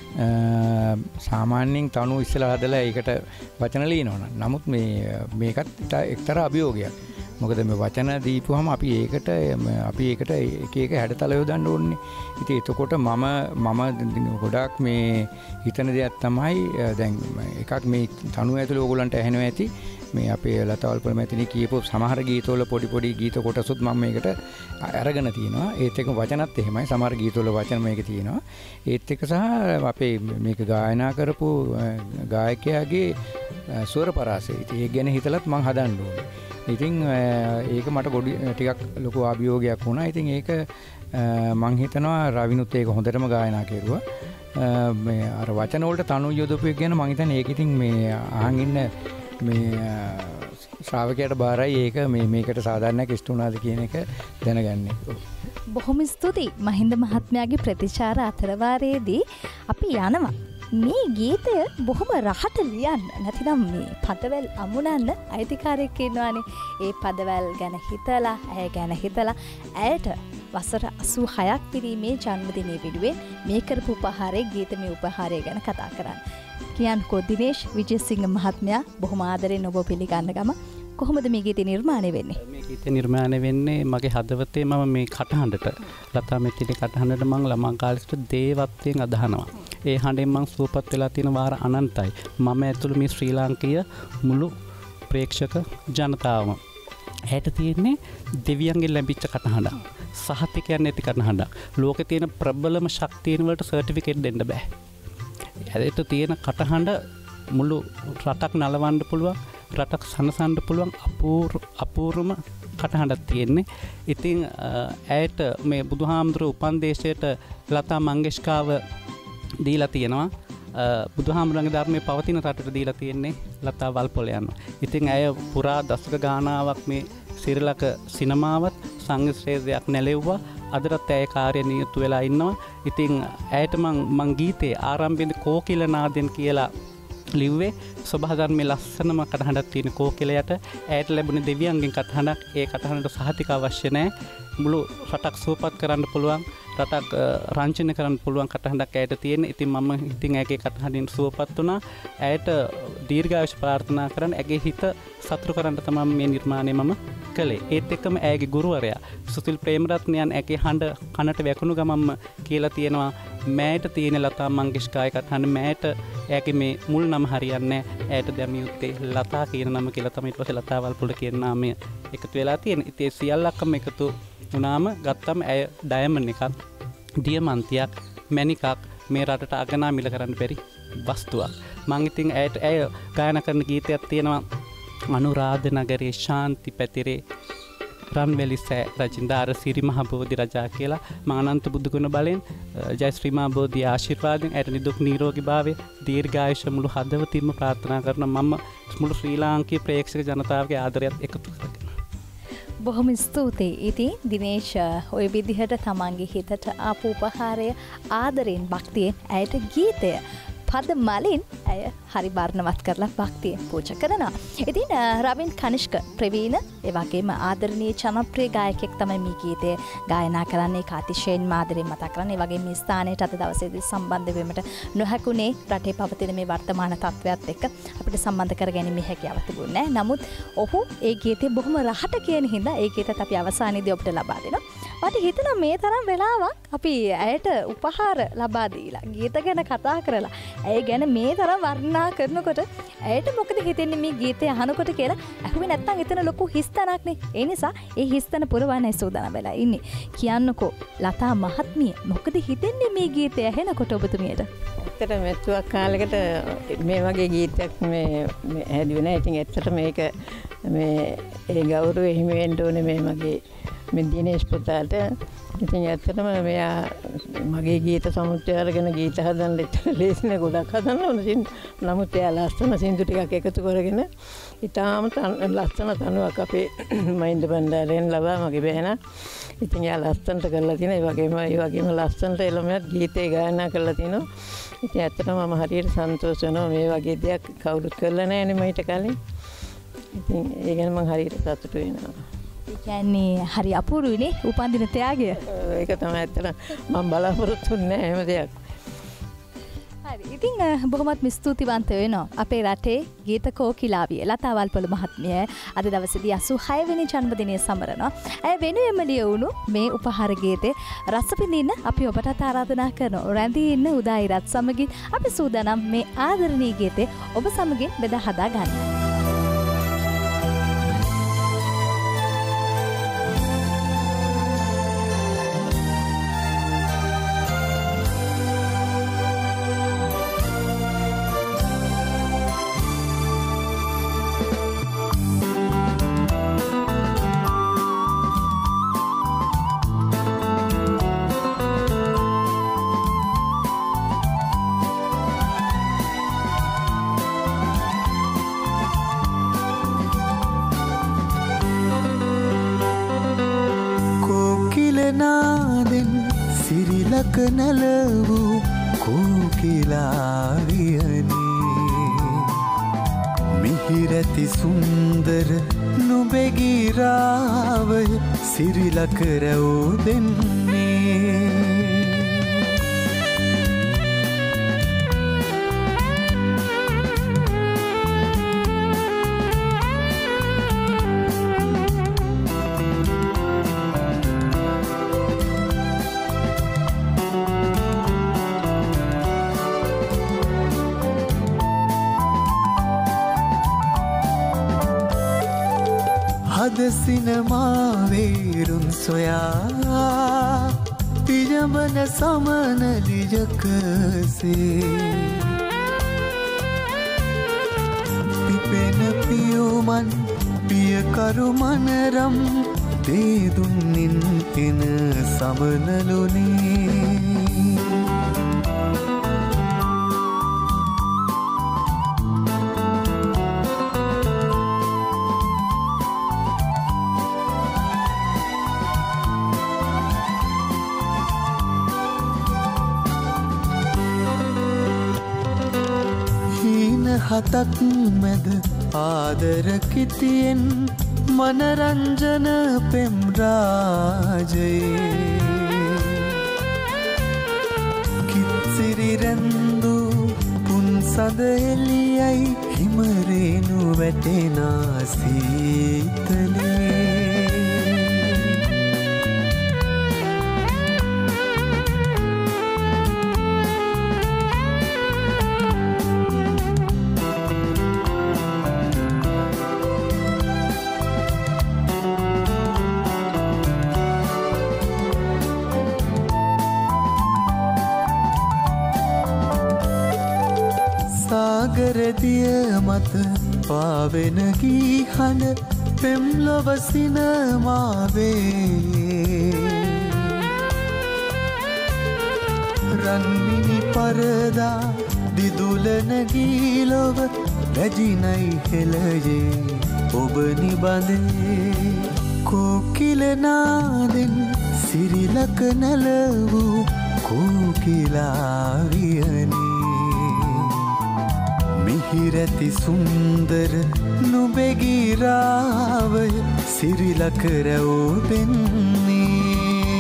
සාමාන්‍යයෙන් තනු ඉස්සලා හදලා ඒකට වචන ලියනවා. නමුත් මේ මේකත් එක්තරා අභියෝගයක්. මොකද මේ වචන දීපුවම අපි ඒකට අපි ඒකට එක එක හැඩතල යොදන්න ඕනේ. ඉතින් එතකොට මම මම ගොඩාක් මේ හිතන දෙයක් තමයි දැන් එකක් මේ තනුව ඇතුළේ ඕගොල්ලන්ට ඇහෙනවා ඇති මේ අපේ ලතාවල්පොළ මැතිනි කියපු සමහර ගීතවල පොඩි පොඩි ගීත කොටසුත් මම මේකට අරගෙන තියෙනවා. ඒත් එක්ක වචනත් එහෙමයි. සමහර ගීතවල වචන මේක තියෙනවා. ඒත් එක්ක සහ අපේ මේක ගායනා කරපු ගායකයාගේ ස්වර පරාසය. ඉතින් ඒක ගැන හිතලත් මම හදන්න ඕනේ. ඉතින් ඒක මට ගොඩි ටිකක් ලොකු අභියෝගයක් වුණා. ඉතින් ඒක මං හිතනවා රවිනුත් ඒක හොඳටම ගායනා කෙරුවා. මේ අර වචන වලට තනු යොදපු එක ගැන මං හිතන්නේ ඒක ඉතින් මේ අහන් ඉන්න මේ ශ්‍රාවකයාට බාරයි ඒක මේ මේකට සාධාරණයක් ඉෂ්ට වුණාද කියන එක දැනගන්නේ. බොහොම ස්තුතියි මහින්ද මහත්මයාගේ ප්‍රතිචාර අතරවාරයේදී අපි යනවා. මේ ගීතය බොහොම රහට ලියන්න නැතිනම් මේ පදවැල් අමුණන්න අයිතිකාරයෙක් ඉන්නවානේ. ඒ පදවැල් ගැන හිතලා ඇය ගැන හිතලා ඇයට වසර අසූ හයක් පිරීමේ ජන්මදිනය වෙනුවෙන් මේ කරපු උපහාරයේ ගීතමය උපහාරය ගැන කතා කරන්න. කියන්කෝ දිනේෂ් විජේසිංහ මහත්මයා බොහොම ආදරෙන් ඔබ පිළිගන්න ගම කොහොමද මේ ගීතය නිර්මාණය වෙන්නේ? මේ ගීතය නිර්මාණය වෙන්නේ මගේ හදවතේ මම මේ කටහඬට ලතා මෙතිගේ කටහඬට මම ළමා කාලේ සිට දේවත්වයෙන් අදහනවා. ඒ හඬෙන් මං සුවපත් වෙලා තියෙන වාර අනන්තයි. මම ඇතුළු මේ ශ්‍රී ලාංකීය මුළු ප්‍රේක්ෂක ජනතාවම. ඇයට තියෙන්නේ දෙවියන්ගෙන් ලැබිච්ච කටහඬක්. සහතිකයන් නැති කටහඬක්. ලෝකේ තියෙන ප්‍රබලම ශක්තියන් වලට සර්ටිෆිකේට් දෙන්න බෑ. ඇයට තියෙන කටහඬ මුළු රටක් නලවන්න පුළුවන්, රටක් සනසන්න පුළුවන් අපූර්ව අපූර්වම කටහඬක් තියෙන්නේ. ඉතින් ඇයට මේ බුදුහාමුදුරුවෝ උපන්දේශයට ලතා මංගেশකාව දීලා තියෙනවා. බුදුහාමුදුරන්ගේ ධර්මයේ පවතින රටට දීලා තියෙන්නේ ලතා වල්පොළ යනවා. ඉතින් ඇය පුරා දශක ගානාවක් මේ සිරිලක සිනමාවත් සංගීත ශ්‍රේෂ්ඨයක් නැලෙව්වා. අදටත් ඇය කාර්ය නියුතු වෙලා ඉන්නවා. ඉතින් ඇයට මං මං ගීතේ ආරම්භයේදී කෝකිල නාදෙන් කියලා ලිව්වේ සබහා ධර්මයේ ලස්සනම කටහඬක් තියෙන කෝකිලයට ඇයට ලැබුණ දෙවියන්ගෙන් කටහඬක්. ඒ කටහඬට සහතික අවශ්‍ය නැහැ. මුළු රටක් සුවපත් කරන්න පුළුවන්, රටක් රංචනය කරන්න පුළුවන් කටහඬක් ඇයට තියෙන. ඉතින් මම ඉතින් ඇගේ කටහඬින් සුවපත් වුණා. ඇයට දීර්ඝායුෂ ප්‍රාර්ථනා කරන්න, ඇගේ හිත සතුටු කරන්න තමයි මේ නිර්මාණය මම කළේ. ඒත් එක්කම ඇගේ ගුරුවරයා සුසිල් ප්‍රේමරත්නයන් ඇගේ හඬ කනට වැකුණු ගමන්ම කියලා තියෙනවා මෑයට තියෙන ලතා මංගেশකාගේ කටහඬ මෑයට ඇගේ මේ මුල් නම හරියන්නේ නැහැ. ඇයට දැමිය යුත්තේ ලතා කියන නම කියලා තමයි. ඊට පස්සේ ලතා වල්පොළ කියන නාමය එකතු වෙලා තියෙන. ඉතින් ඒ සියල්ලක්ම එකතු වුණාම ගත්තම ඇය ඩයමන්ඩ් එකක්, දියමන්තියක්, මැණිකක් මේ රටට අගනා මිල කරන්න බැරි වස්තුවක්. මං ඉතින් ඇයට ඇය ගායනා කරන ගීතයක් තියෙනවා අනුරාධ නගරේ ශාන්ති පැතිරේ රන්වැලි සෑ රජින්දාර සිරි මහ බෝධි රජා කියලා. මම අනන්ත බුදු ගුණ බලෙන් ජය ශ්‍රී මහ බෝධි ආශිර්වාදයෙන් ඇයට නිදුක් නිරෝගී භාවය දීර්ඝායුෂ මුළු හදවතින්ම ප්‍රාර්ථනා කරන මම මුළු ශ්‍රී ලාංකීය ප්‍රේක්ෂක ජනතාවගේ ආදරයත් එකතු කරගෙන. බොහොම ස්තුතියි. ඉතින් දිනේෂ් ඔය විදිහට තමන්ගේ හිතට ආපු උපහාරය ආදරෙන් භක්තියෙන් ඇයට ගීතය පද මලින් ඇය හරි වර්ණවත් කරලා භක්තිය පූජා කරනවා. ඉතින් රවින් කනිෂ්ක ප්‍රවීණ ඒ වගේම ආදරණීය ජනප්‍රිය ගායකයෙක් තමයි මේ ගීතය ගායනා කරන්නේ. කාතිශයෙන් මාදරේ මතක් කරන්නේ. ඒ වගේම මේ ස්ථානයට අද දවසේදී සම්බන්ධ වෙමිට නොහැකුනේ රටේ පවතින මේ වර්තමාන තත්ත්වයක් එක්ක අපිට සම්බන්ධ කරගැනීමේ හැකියාව තිබුණේ නැහැ. නමුත් ඔහු ඒ ගීතේ බොහොම රහට කියන හින්දා ඒ ගීතත් අපි අවසානයේදී ඔබට ලබා දෙනවා. මට හිතෙනවා මේ තරම් වෙලාවක් අපි ඇයට උපහාර ලබා දීලා ගීත ගැන කතා කරලා ඇය ගැන මේ තරම් වර්ණනා කරනකොට ඇයට මොකද හිතෙන්නේ මේ ගීතය අහනකොට කියලා. අහුවේ නැත්තම් එතන ලොකු හිස්තනක් නේ. ඒ නිසා ඒ හිස්තන පුරවන්නයි සූදානම් වෙලා ඉන්නේ. කියන්නකෝ ලතා මහත්මිය මොකද හිතෙන්නේ මේ ගීතය ඇහෙනකොට ඔබතුමියට? ඇත්තට මෙතුවක් කාලයකට මේ වගේ ගීතයක් මේ හැදුවේ නැහැ. ඉතින් ඇත්තට මේක මේ ඒ ගෞරවය හිමි වෙන්න ඕනේ මේ මගේ මේ දිනේෂ් පුතාට. ඉතින් ඇත්තටම මෙයා මගේ ගීත සමුච්චය අරගෙන ගීත හදන්න ලේසි නෑ ගොඩක් හදන්න ඕන සින්දු. නමුත් එයා ලස්සන සින්දු ටිකක් එකතු කරගෙන ඉතාලම ලස්සන තනුවක් අපේ මහින්ද බණ්ඩාරයෙන් ලබා මගේ බෑනා. ඉතින් එයා ලස්සනට කරලා තියෙනවා. ඒ වගේම ඒ වගේම ලස්සනට එළමයක් ගීතේ ගායනා කරලා තිනවා. ඉතින් ඇත්තටම මම හරියට සන්තෝෂ වෙනවා මේ වගේ දෙයක් කවුරුත් කරලා නැහැනේ මීට කලින්. ඉතින් ඒ ගැන මම හරියට සතුටු වෙනවා. ඒ කියන්නේ හරි අපූර්වනේ උපන්දින ත්‍යාගය. ඒක තමයි ඇත්තට මම බලාපොරොත්තු වෙන්නේ නැහැ හැම දෙයක්. හරි. ඉතින් බොහොමත් ස්තුතිවන්ත වෙනවා අපේ රටේ ගීත කෝකිලාවිය ලතා වල්පොල මහත්මිය අද දවසේදී අසූ හය වෙනි ජන්මදිනය සමරනවා. ඇය වෙනුවෙන්ම ලියවුණු මේ උපහාර ගීතේ රස විඳින්න අපි ඔබටත් ආරාධනා කරනවා. රැඳී ඉන්න උදායිරත් සමගින් අපි සූදානම් මේ ආදරණීය ගීතේ ඔබ සමගින් බෙදා හදා ගන්න. කනලවූ කෝකිලාවියනි මිහිරැති සුන්දර නුබෙගිරාවය සිරිලකරවූ දෙන්නේ හද සිනමාවේරුන් සොයා පියඹන සමනලියකසේ පිපෙන පියුමන් පියකරු මනරම් දේදුන්නින් එන සමනලුනේ හතක් මැද ආදර කිතියෙන් මනරංජන පෙම් රාජයේ කිත්සිරි රැන්දු පුන්සඳ එළියයි හිමරේනු වැටෙනා සීතලේ සාගරදිය මත පාවෙන ගීහන පෙම්ලොව සිනමාවේ රන්මිනි පරදා දිදුලන ගීලොව රැජිනයි හෙළයේ ඔබ නිබඳේ කෝකිලනාදෙන් සිරිලක නැලවූ කෝකිලාවියනි මිහිරැති සුන්දර නුබෙගිරාවය සිරිලකරවූ දෙන්නේ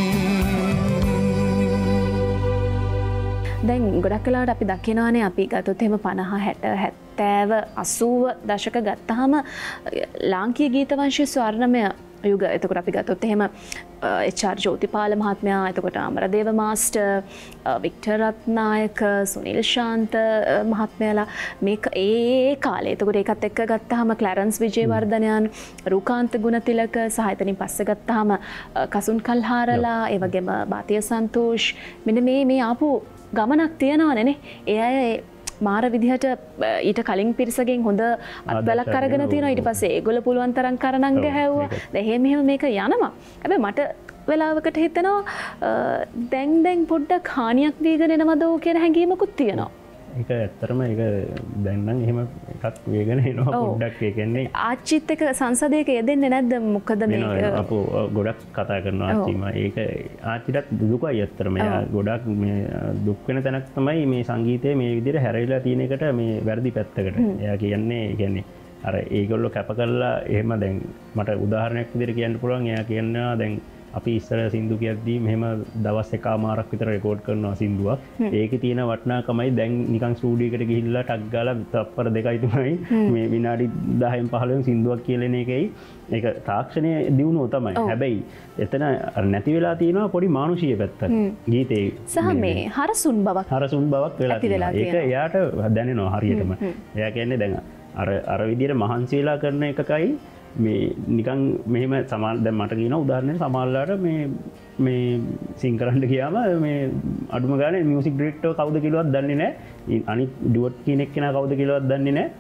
දැන් ගොඩක් කලාවට අපි දකිනවානේ අපි ගත්තොත් එහෙම පනහ හැට හැත්තෑව අසූව දශක ගත්තාම ලාංකීය ගීත වංශයේ ස්වර්ණමය යුග. එතකොට අපි ගත්තොත් එහෙම එච් ආර් ජෝතිපාල මහත්මයා, එතකොට අමරදේව මාස්ටර්, වික්ටර් රත්නායක, සුනිල් ශාන්ත මහත්මයාලා මේක ඒ කාලේ. එතකොට ඒකත් එක්ක ගත්තාම ක්ලැරන්ස් විජේවර්ධනයන්, රූකාන්ත ගුණතිලක සහ එතනින් පස්සේ ගත්තාම කසුන් කල්හාරලා, ඒ වගේම බාතිය සන්තෝෂ්, මෙන්න මේ මේ ආපු ගමනක් තියෙනවනේ නේ. ඒ අය මාර විදිහට ඊට කලින් පිරිසගෙන් හොඳ අත්වලක් අරගෙන තියෙනවා. ඊට පස්සේ ඒගොල්ලෝ පුළුවන් තරම් කරණම් ගැහැව්වා. දැන් එහෙම මෙහෙම මේක යනවා. හැබැයි මට වෙලාවකට හිතෙනවා දැන් දැන් පොඩ්ඩක් හානියක් වීගෙන එනවදෝ කියන හැඟීමකුත් තියෙනවා. ඒක ඇත්තරම ඒක දැන් නම් එහෙම එකක් වේගෙන එනවා පොඩ්ඩක්. ඒ කියන්නේ ආච්චිත් එක්ක සංසදයක යෙදෙන්නේ නැද්ද? මොකද මේක අපෝ ගොඩක් කතා කරනවා ආච්චිම. ඒක ආච්චිටත් දුකයි ඇත්තරම. එයා ගොඩක් මේ දුක් වෙන තැනක් තමයි මේ සංගීතය මේ විදිහට හැරෙලා තියෙන එකට මේ වැරදි පැත්තකට. එයා කියන්නේ ඒ කියන්නේ අර ඒගොල්ලෝ කැප කළා එහෙම දැන් මට උදාහරණයක් විදිහට කියන්න පුළුවන්. එයා කියනවා දැන් අපි ඉස්සර සින්දු කියද්දී මෙහෙම දවස් එකමාරක් විතර රෙකෝඩ් කරනවා සින්දුවක්. ඒකේ තියෙන වටිනාකමයි දැන් නිකන් ස්ටුඩියෝ එකට ගිහිල්ලා ටක් ගාලා තප්පර දෙකයි තුනයි මේ විනාඩි දහයෙන් පහළොවෙන් සින්දුවක් කියලන එකයි. ඒක තාක්ෂණයේ දියුණුව තමයි. හැබැයි එතන නැති වෙලා තියෙනවා පොඩි මානුෂීය පැත්තක් ගීතේ. සහ මේ හරසුන් බවක් හරසුන් බවක් වෙලා තියෙනවා. ඒක එයාට දැනෙනවා හරියටම. එයා කියන්නේ දැන් අර අර විදිහට මහන්සි වෙලා කරන එකකයි මේ නිකන් මෙහෙම සමාන දැන් මට කියන උදාහරණයක් සමාල්ලාට මේ මේ සිං කරන්න ගියාම මේ අඩුම ගානේ මියුසික් ඩිරෙක්ටර් කවුද කියලාවත් දන්නේ නැහැ. අනිත් ඩුවට් කියන එක්කෙනා කවුද කියලාවත් දන්නේ නැහැ.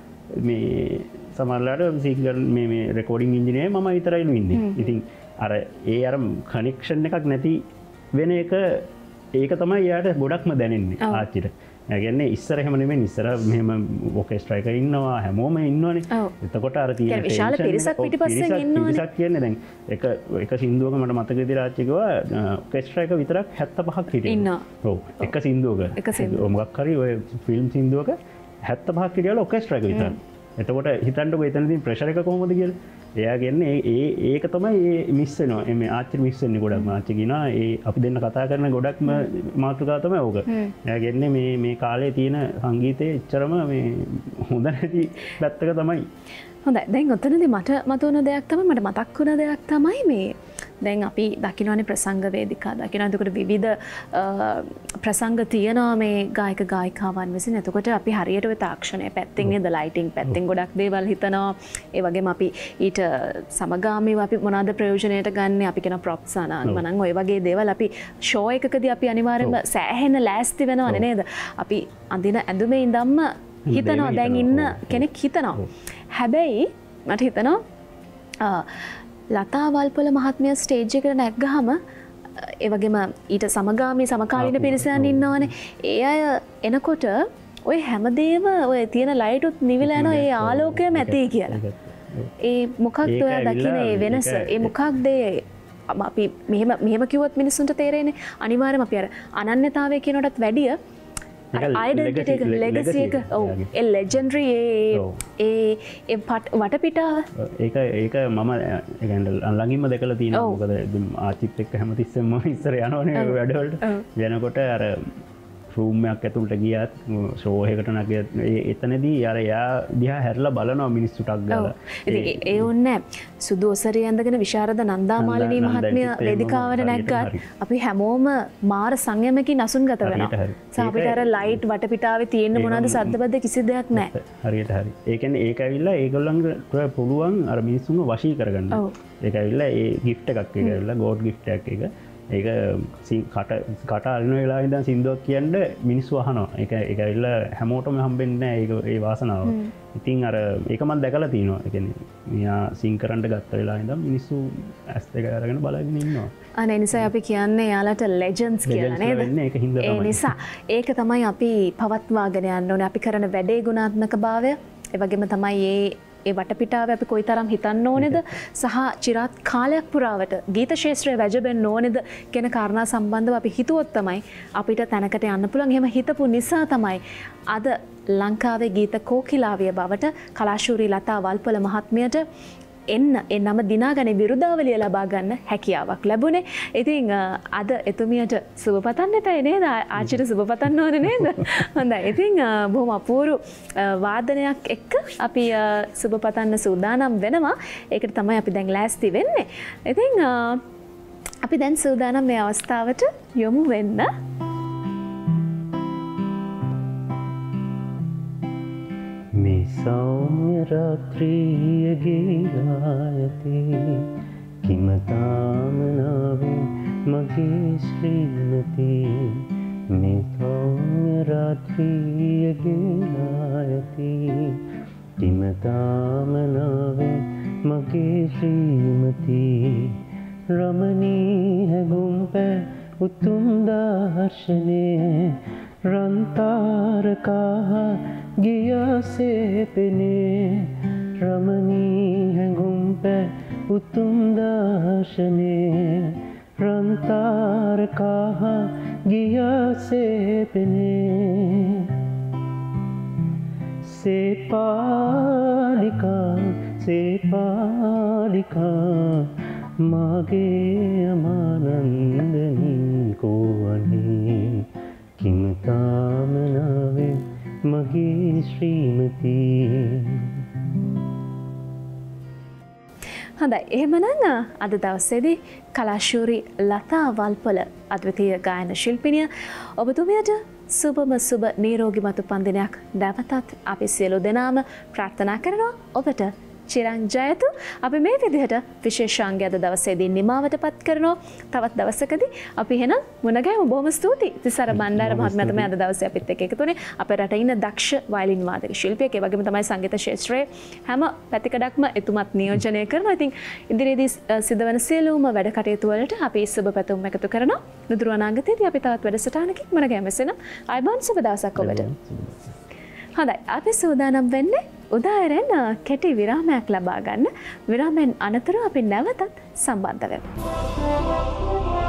මේ සමහරලාට සිංගර් මේ මේ රෙකෝඩින් ඉංජිනේර් මම විතරයිලු ඉන්නේ. ඉතින් අර ඒ අර කනෙක්ෂන් එකක් නැති වෙන එක ඒක තමයි යාට ගොඩක්ම දැනෙන්නේ ආච්චිට. ඒ කියන්නේ ඉස්සර එහෙම නෙමෙයි. ඉස්සර මෙහෙම ඔකෙස්ට්‍රා එක ඉන්නවා හැමෝම ඉන්නවනේ. එතකොට අර තියෙන විශාල පිරිසක් පිටිපස්සෙන් ඉන්නවනේ. පිරිසක් කියන්නේ දැන් එක එක සින්දුවක මට මතක විදිහට ආච්චි කිව්වා ඔකෙස්ට්‍රා එක විතරක් හැත්තෑ පහක් හිටියා. ඉන්නවා. ඔව් එක සින්දුවක. එක සින්දුවක. මොකක් හරි ඔය ෆිල්ම් සින්දුවක හැත්තෑ පහක් හිටියලු ඔකෙස්ට්‍රා එක විතරක්. එතකොට හිතන්නකෝ එතන තියෙන ප්‍රෙෂර් එක කොහොමද කියලා. එයා කියන්නේ ඒ ඒක තමයි ඒ මිස් වෙනවා. මේ ආච්චි මිස් වෙන්නේ ගොඩක්. ආච්චි කියනවා ඒ අපි දෙන්න කතා කරන ගොඩක්ම මාතෘකාව තමයි ඕක. එයා කියන්නේ මේ මේ කාලේ තියෙන සංගීතයේ එච්චරම මේ හොඳ නැති පැත්තක තමයි. හොඳයි. දැන් ඔතනදී මට මතුවන දෙයක් තමයි මට මතක් වුණ දෙයක් තමයි මේ දැන් අපි දකින්නවානේ ප්‍රසංග වේදිකා දකින්න. එතකොට විවිධ ප්‍රසංග තියෙනවා මේ ගායක ගායිකාවන් විසින්. එතකොට අපි හරියට ඔය තාක්ෂණය පැත්තෙන් නේද ලයිටිං පැත්තෙන් ගොඩක් දේවල් හිතනවා. ඒ වගේම අපි ඊට සමගාමීව අපි මොනවාද ප්‍රයෝජනයට ගන්න අපි කියන ප්‍රොප්ස් අනන් ඔය වගේ දේවල් අපි ෂෝ එකකදී අපි අනිවාර්යයෙන්ම සෑහෙන ලෑස්ති වෙනවනේ නේද? අපි අඳින ඇඳුමේ ඉඳන්ම හිතනවා දැන් ඉන්න කෙනෙක් හිතනවා. හැබැයි මට හිතනවා ලතා වල්පොල මහත්මිය ස්ටේජ් එකට නැග්ගහම ඒ වගේම ඊට සමගාමී සමකාලීන පිරිසයන් ඉන්නවනේ. ඒ අය එනකොට ඔය හැමදේම ඔය තියෙන ලයිටුත් නිවිලා යනවා ඒ ආලෝකයම ඇති කියලා. ඒ මොකක්ද ඔයා දකින්න ඒ වෙනස? ඒ මොකක්ද අපි මෙහෙම මෙහෙම කිව්වොත් මිනිස්සුන්ට තේරෙන්නේ අනිවාර්යයෙන්ම අපි අර අනන්‍යතාවය කියනටත් වැඩිය අයිඩෙන්ටිටි එක ලෙගසි එක ඔව් ඒ ලෙජෙන්ඩරි ඒ ඒ වටපිටාව ඒක ඒක මම ඒ කියන්නේ ළඟින්ම දැකලා තියෙනවා. මොකද ආචිත් එක්ක හැමතිස්සෙම ඉස්සර යනවනේ වැඩවලට. යනකොට අර රූම් එකක් ඇතුළට ගියත් ෂෝ එකකට නැගියත් එතනදී අර යා දිහා හැරලා බලනවා මිනිස්සුටක් ගාලා. ඉතින් ඒ ඕනේ සුදු ඔසරිය ඇඳගෙන විශාරද නන්දාමාලිනී මහත්මිය වේදිකාවට නැග්ගත් අපි හැමෝම මාර සංයමකින් අසුන්ගත වෙනවා. සහ අපිට අර ලයිට් වටපිටාවේ තියෙන මොනවාද සද්දබද්ද කිසි දෙයක් නැහැ. හරියට හරි. ඒ කියන්නේ ඒක ඇවිල්ලා ඒගොල්ලන්ට පුළුවන් අර මිනිස්සුන්ව වශී කරගන්න. ඒක ඇවිල්ලා ඒ ගිෆ්ට් එකක් ඒක ඇවිල්ලා ගෝඩ් ගිෆ්ට් එකක් ඒක. ඒක කට කට අල්න වෙලා ඉඳන් සින්දුවක් කියන්න මිනිස්සු අහනවා. ඒක ඒක ඇවිල්ලා හැමෝටම හම්බෙන්නේ නැහැ ඒක ඒ වාසනාව. ඉතින් අර ඒක මම දැකලා තියෙනවා. ඒ කියන්නේ මෙයා සින් කරන්න ගත්ත වෙලා ඉඳන් මිනිස්සු ඇස් දෙක අරගෙන බලගෙන ඉන්නවා. අනේ නිසා අපි කියන්නේ යාලට ලෙජන්ඩ්ස් කියලා නේද? ඒක හින්දා තමයි. ඒ නිසා ඒක තමයි අපි පවත්වාගෙන යන්න ඕනේ. අපි කරන වැඩේ ගුණාත්මකභාවය. ඒ වගේම තමයි ඒ ඒ වටපිටාව අපි කොයිතරම් හිතන්න ඕනේද සහ චිරාත් කාලයක් පුරාවට ගීත ශාස්ත්‍රය වැජබෙන්න ඕනේද කියන කාරණා සම්බන්ධව අපි හිතුවොත් තමයි අපිට තැනකට යන්න පුළුවන්. එහෙම හිතපු නිසා තමයි අද ලංකාවේ ගීත කෝකිලාවිය බවට කලාශූරී ලතා වල්පොල මහත්මියට එන්න ඒ නම දිනාගන්නේ විරුදාවලිය ලබා ගන්න හැකියාවක් ලැබුණේ. ඉතින් අද එතුමියට සුබ පතන්න එපා නේද? ආච්චිට සුබ පතන්න ඕනේ නේද? හොඳයි. ඉතින් බොහොම අපූර්ව වාදනයක් එක්ක අපි සුබ පතන්න සූදානම් වෙනවා. ඒකට තමයි අපි දැන් ලෑස්ති වෙන්නේ. ඉතින් අපි දැන් සූදානම් මේ අවස්ථාවට යොමු වෙන්න. මේ සෞම්‍ය රාත්‍රියගේ ආයතේ කිමතාමනාවෙන් මගේ ශ්‍රීමතී මේ සෞම්‍ය රාත්‍රිය ගෙලා යති කිමතාම නාවේ මගේ ශ්‍රීමතී රමණී හැඟුම් පෑ උතුම් දර්ශනේ රන්තාරකා ගියසේ පෙනේ රමණී හැඟුම් පෑ උතුම් දර්ශනේ රන්තාරකා ගියසේ පෙනේ සේපාලිකා සේපාලිකා මාගේ අමානන්දනී කෝවනේ කිමතාම නාවේ මගේ ශ්‍රීමතී. හොඳයි, එහෙමනම් අද දවසේදී කලාශූරි ලතා වල්පොල අද්විතීය ගායන ශිල්පිනිය ඔබතුමියට සුබම සුබ නිරෝගී මතු පන්දිනයක් නැවතත් අපි සියලු දෙනාම ප්‍රාර්ථනා කරනවා. ඔබට චිරං ජයතු. අපි මේ විදිහට විශේෂාංගය අද දවසේදී නිමාවට පත් කරනවා. තවත් දවසකදී අපි එහෙනම් මුණ ගැහෙමු. බොහොම ස්තුතියි. තිසර බණ්ඩාර මහත්මයා තමයි අද දවසේ අපිත් එක්ක එකතු වුණේ. අපේ රටේ ඉන්න දක්ෂ වයලින් වාදක ශිල්පියෙක්. ඒ වගේම තමයි සංගීත ශාස්ත්‍රයේ හැම පැතිකඩක්ම එතුමත් නියෝජනය කරනවා. ඉතින් ඉදිරියේදී සිදුවන සියලුම වැඩ කටයුතු වලට අපි සුබ පැතුම් එකතු කරනවා. නුදුරු අනාගතයේදී අපි තවත් වැඩසටහනකින් මුණ ගැහෙමු. එසේනම් ආයුබෝවන් සුබ දවසක් ඔබට. හොඳයි, අපි සූදානම් වෙන්නේ උදාහරණ කෙටි විරාමයක් ලබා ගන්න. විරාමයෙන් අනතුරු අපි නැවතත් සම්බන්ධ වෙමු.